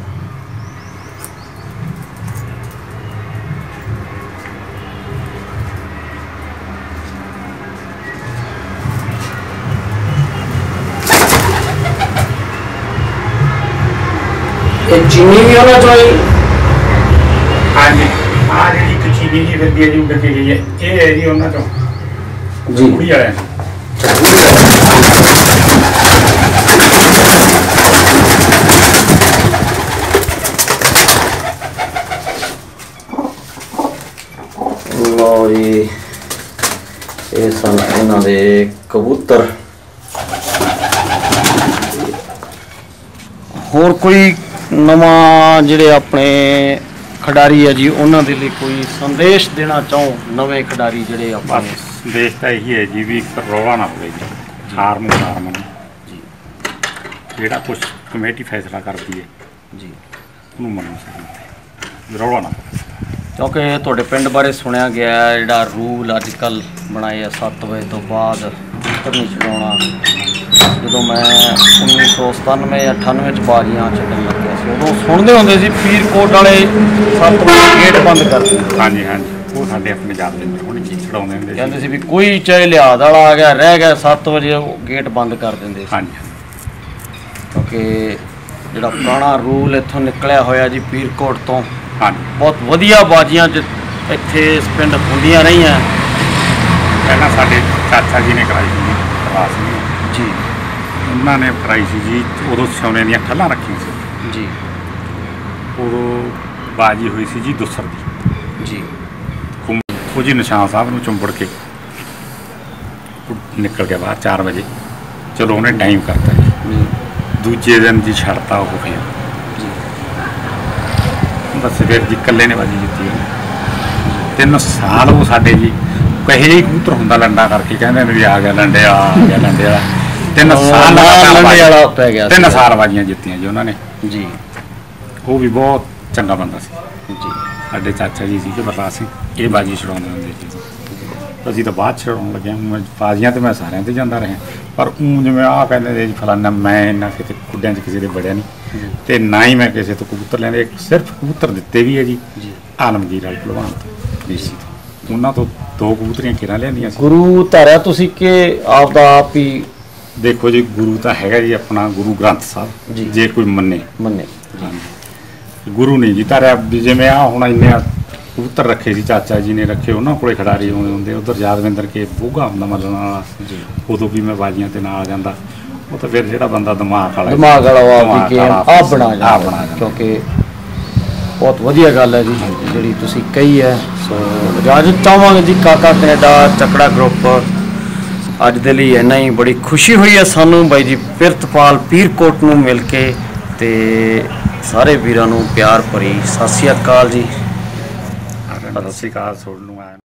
ਇਹ ਚੀਨੀ ਵੀ ਉਹਨਾਂ ਚੋਂ ਹੀ? ਹਾਂਜੀ। ਆ ਜਿਹੜੀ ਇੱਕ ਚੀਨੀ ਜੀ ਫਿਰਦੀ ਹੈ ਜੀ ਉੱਡ ਕੇ ਗਈ ਹੈ, ਇਹ ਹੈ ਜੀ ਉਹਨਾਂ ਚੋਂ ਜੀ ਕੁੜੀ ਵਾਲਿਆਂ। ਲਓ ਜੀ ਇਹ ਸਨ ਇਹਨਾਂ ਦੇ ਕਬੂਤਰ। ਹੋਰ ਕੋਈ ਨਵਾਂ ਜਿਹੜੇ ਆਪਣੇ ਖਿਡਾਰੀ ਹੈ ਜੀ ਉਹਨਾਂ ਦੇ ਲਈ ਕੋਈ ਸੰਦੇਸ਼ ਦੇਣਾ ਚਾਹੋ? ਨਵੇਂ ਖਿਡਾਰੀ ਜਿਹੜੇ ਆਪਣੇ। ਸੰਦੇਸ਼ ਤਾਂ ਇਹੀ ਹੈ ਜੀ ਵੀ ਰੌਲਾ ਨਾ ਹੋਵੇ ਜੀ, ਹਾਰ ਨੂੰ ਹਾਰ ਮੰਨੋ ਜੀ। ਜਿਹੜਾ ਕੁਛ ਕਮੇਟੀ ਫੈਸਲਾ ਕਰਦੀ ਹੈ ਜੀ ਉਹਨੂੰ ਮੰਨਣਾ ਚਾਹੀਦਾ, ਰੌਲਾ ਨਾ। ਕਿਉਂਕਿ ਤੁਹਾਡੇ ਪਿੰਡ ਬਾਰੇ ਸੁਣਿਆ ਗਿਆ ਜਿਹੜਾ ਰੂਲ ਅੱਜ ਕੱਲ੍ਹ ਬਣਾਏ ਆ 7 ਵਜੇ ਤੋਂ ਬਾਅਦ ਕਬੂਤਰ ਨਹੀਂ ਛਡਾਉਣਾ। ਜਦੋਂ ਮੈਂ 1997 ਜਾਂ 98 ਚ ਬਾਜ਼ੀਆਂ ਛੱਡਣ ਲੱਗਿਆ ਸੀ, ਉਦੋਂ ਸੁਣਦੇ ਹੁੰਦੇ ਸੀ ਫਰੀਦਕੋਟ ਵਾਲੇ 7 ਵਜੇ ਗੇਟ ਬੰਦ ਕਰ ਦਿੰਦੇ। ਹਾਂਜੀ ਹਾਂਜੀ, ਉਹ ਸਾਡੇ ਆਪਣੇ ਪੰਜਾਬ ਦੇ ਅੰਦਰ ਹੁਣ ਕੀ ਛਡਾਉਂਦੇ ਹੁੰਦੇ, ਕਹਿੰਦੇ ਸੀ ਵੀ ਕੋਈ ਚਾਹੇ ਲਿਹਾਜ਼ ਵਾਲਾ ਆ ਗਿਆ ਰਹਿ ਗਿਆ 7 ਵਜੇ ਉਹ ਗੇਟ ਬੰਦ ਕਰ ਦਿੰਦੇ ਸੀ। ਹਾਂਜੀ, ਕਿਉਂਕਿ ਜਿਹੜਾ ਪੁਰਾਣਾ ਰੂਲ ਇੱਥੋਂ ਨਿਕਲਿਆ ਹੋਇਆ ਜੀ ਪੀਰਕੋਟ ਤੋਂ। ਹਾਂਜੀ, ਬਹੁਤ ਵਧੀਆ ਬਾਜ਼ੀਆਂ ਇੱਥੇ ਇਸ ਪਿੰਡ ਹੁੰਦੀਆਂ ਰਹੀਆਂ। ਪਹਿਲਾਂ ਸਾਡੇ ਚਾਚਾ ਜੀ ਨੇ ਕਰਾਈ ਸੀ ਕਲਾਸ ਜੀ, ਉਹਨਾਂ ਨੇ ਕਰਾਈ ਸੀ ਜੀ। ਉਦੋਂ ਸੋਨੇ ਦੀਆਂ ਠੱਲਾਂ ਰੱਖੀਆਂ ਸੀ ਜੀ। ਉਦੋਂ ਬਾਜੀ ਹੋਈ ਸੀ ਜੀ ਦੁਸਰ ਦੀ ਜੀ। ਉਹ ਜੀ ਨਿਸ਼ਾਨ ਸਾਹਿਬ ਨੂੰ ਚੁੰਬੜ ਕੇ ਨਿਕਲ ਗਿਆ ਬਾਹਰ 4 ਵਜੇ। ਚਲੋ ਉਹਨੇ ਟਾਈਮ ਕਰਤਾ ਜੀ। ਦੂਜੇ ਦਿਨ ਜੀ ਛੱਡਤਾ ਉਹ ਫਿਰ ਜੀ। ਬਸ ਫਿਰ ਜੀ ਇਕੱਲੇ ਨੇ ਬਾਜੀ ਜਿੱਤੀ। 3 ਸਾਲ ਉਹ ਸਾਡੇ ਜੀ ਕਹੇ ਜਿਹੀ ਕਬੂਤਰ ਹੁੰਦਾ ਲੰਡਾ ਕਰਕੇ ਕਹਿੰਦੇ ਨੇ ਵੀ ਆ ਗਿਆ ਲੰਡਿਆ, ਆ ਗਿਆ ਲੰਡਿਆ। 3 ਸਾਲ ਲੰਡੇ ਵਾਲਾ ਪੈ ਗਿਆ। 3 ਸਾਲ ਬਾਜੀਆਂ ਜਿੱਤੀਆਂ ਜੀ ਉਹਨਾਂ ਨੇ ਜੀ। ਉਹ ਵੀ ਬਹੁਤ ਚੰਗਾ ਬੰਦਾ ਸੀ ਜੀ। ਸਾਡੇ ਚਾਚਾ ਜੀ ਸੀ ਕਿ ਬਰਲਾਸ ਸਿੰਘ, ਇਹ ਬਾਜੀ ਛਡਾਉਂਦੇ ਹੁੰਦੇ ਸੀ। ਅਸੀਂ ਤਾਂ ਬਾਅਦ ਛਡਾਉਣ ਲੱਗੇ। ਬਾਜ਼ੀਆਂ ਤੇ ਮੈਂ ਸਾਰਿਆਂ 'ਤੇ ਜਾਂਦਾ ਰਿਹਾ, ਪਰ ਉਹ ਜਿਵੇਂ ਆਹ ਕਹਿੰਦੇ ਨੇ ਜੀ ਫਲਾਨਾ, ਮੈਂ ਇਹਨਾਂ ਕਿਤੇ ਖੁੱਡਿਆਂ 'ਚ ਕਿਸੇ ਦੇ ਵੜਿਆ ਨਹੀਂ ਤੇ ਨਾ ਹੀ ਮੈਂ ਕਿਸੇ ਤੋਂ ਕਬੂਤਰ ਲੈਂਦੇ। ਸਿਰਫ ਕਬੂਤਰ ਦਿੱਤੇ ਵੀ ਹੈ ਜੀ ਆਲਮਗੀਰ ਵਾਲੇ ਭਲਵਾਨ ਤੋਂ, ਦੇਸੀ ਤੋਂ। ਉਹਨਾਂ ਤੋਂ 2 ਕਬੂਤਰੀਆਂ ਕਿਰਾਂ ਲਿਆਂਦੀਆਂ ਸੀ। ਗੁਰੂ ਧਾਰਿਆ ਤੁਸੀਂ ਕਿ ਆਪ ਦਾ ਆਪ ਹੀ? ਦੇਖੋ ਜੀ, ਗੁਰੂ ਤਾਂ ਹੈਗਾ ਜੀ ਆਪਣਾ ਗੁਰੂ ਗ੍ਰੰਥ ਸਾਹਿਬ, ਜੇ ਕੋਈ ਮੰਨੇ। ਗੁਰੂ ਨਹੀਂ ਜੀ ਧਾਰਿਆ। ਜਿਵੇਂ ਆ ਹੁਣ ਇੰਨੇ ਕਬੂਤਰ ਰੱਖੇ ਸੀ ਚਾਚਾ ਜੀ ਨੇ ਰੱਖੇ, ਉਹਨਾਂ ਕੋਲੇ ਖਿਡਾਰੀ ਆਉਂਦੇ ਹੁੰਦੇ। ਉਧਰ ਯਾਦਵਿੰਦਰ ਕੇ ਬੋਗਾ ਹੁੰਦਾ ਮੱਲਣ ਵਾਲਾ, ਉਦੋਂ ਵੀ ਮੈਂ ਬਾਜ਼ੀਆਂ ਤੇ ਨਾਲ ਜਾਂਦਾ। ਉਹ ਤਾਂ ਫਿਰ ਜਿਹੜਾ ਬੰਦਾ ਦਿਮਾਗ ਵਾਲਾ ਆਪ ਬਣਾ ਜਾਂਦਾ, ਕਿਉਂਕਿ ਬਹੁਤ ਵਧੀਆ ਗੱਲ ਹੈ ਜੀ ਜਿਹੜੀ ਤੁਸੀਂ ਕਹੀ ਹੈ। ਸੋ ਇਜਾਜ਼ਤ ਚਾਹਾਂਗੇ ਜੀ। ਕਾਕਾ ਕੈਨੇਡਾ ਚੱਕੜਾ ਗਰੁੱਪ ਅੱਜ ਦੇ ਲਈ ਇੰਨਾ ਹੀ। ਬੜੀ ਖੁਸ਼ੀ ਹੋਈ ਹੈ ਸਾਨੂੰ ਬਾਈ ਜੀ ਪਿਰਤਪਾਲ ਪੀਰਕੋਟ ਨੂੰ ਮਿਲ ਕੇ, ਤੇ ਸਾਰੇ ਵੀਰਾਂ ਨੂੰ ਪਿਆਰ ਭਰੀ ਸਤਿ ਸ਼੍ਰੀ ਅਕਾਲ ਜੀ। ਸਤਿ ਸ਼੍ਰੀ ਅਕਾਲ। ਸੁਣ ਨੂੰ ਆਇਆ।